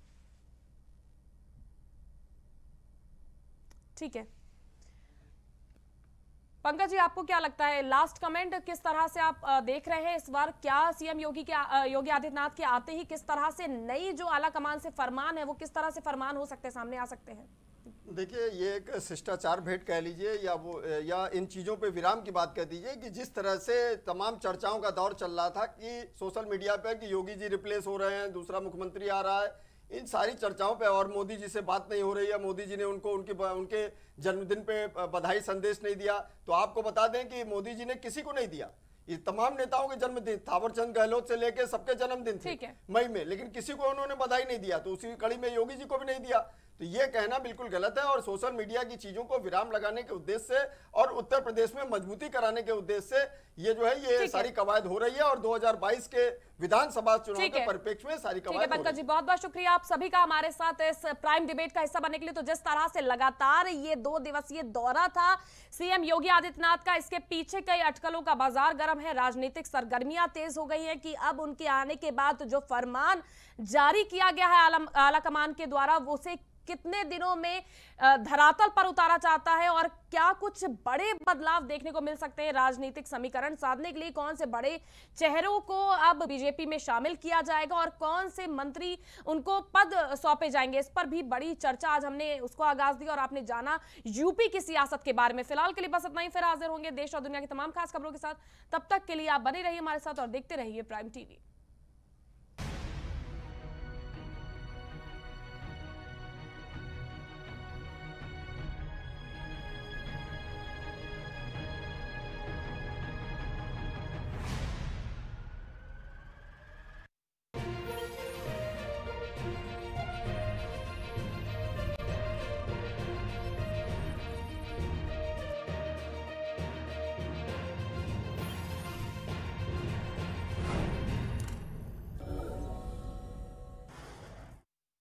ठीक है पंकज जी, आपको क्या लगता है, लास्ट कमेंट किस तरह से आप देख रहे हैं इस बार? क्या सीएम योगी आदित्यनाथ के आते ही किस तरह से नई जो आला कमान से फरमान है वो किस तरह से फरमान हो सकते हैं, सामने आ सकते हैं? देखिए, ये एक शिष्टाचार भेंट कह लीजिए या इन चीज़ों पे विराम की बात कह दीजिए कि जिस तरह से तमाम चर्चाओं का दौर चल रहा था कि सोशल मीडिया पे कि योगी जी रिप्लेस हो रहे हैं, दूसरा मुख्यमंत्री आ रहा है, इन सारी चर्चाओं पे और मोदी जी से बात नहीं हो रही है, मोदी जी ने उनके जन्मदिन पे बधाई संदेश नहीं दिया। तो आपको बता दें कि मोदी जी ने किसी को नहीं दिया, ये तमाम नेताओं के जन्मदिन, थावरचंद गहलोत से लेकर सबके जन्मदिन थे मई में, लेकिन किसी को उन्होंने बधाई नहीं दिया। तो उसी कड़ी में योगी जी को भी नहीं दिया। तो ये कहना बिल्कुल गलत है और सोशल मीडिया की चीजों को विराम लगाने के उद्देश्य से और उत्तर प्रदेश में मजबूती कराने के उद्देश्य से ये जो है ये सारी कवायद हो रही है और 2022 के विधानसभा चुनाव के परिप्रेक्ष्य में सारी कवायद हो रही है। जी, बहुत बहुत शुक्रिया आप सभी का हमारे साथ इस प्राइम डिबेट का हिस्सा बनने के लिए। तो जिस तरह से लगातार ये 2 दिवसीय दौरा था सीएम योगी आदित्यनाथ का, इसके पीछे कई अटकलों का बाजार गर्म है, राजनीतिक सरगर्मियां तेज हो गई है कि अब उनके आने के बाद जो फरमान जारी किया गया है आला कमान के द्वारा, वो से कितने दिनों में धरातल पर उतारा चाहता है और क्या कुछ बड़े बदलाव देखने को मिल सकते हैं? राजनीतिक समीकरण साधने के लिए कौन से बड़े चेहरों को अब बीजेपी में शामिल किया जाएगा और कौन से मंत्री उनको पद सौंपे जाएंगे, इस पर भी बड़ी चर्चा आज हमने उसको आगाज दिया और आपने जाना यूपी की सियासत के बारे में। फिलहाल के लिए बस इतना ही, फिर हाजिर होंगे देश और दुनिया की तमाम खास खबरों के साथ। तब तक के लिए आप बने रहिए हमारे साथ और देखते रहिए प्राइम टीवी।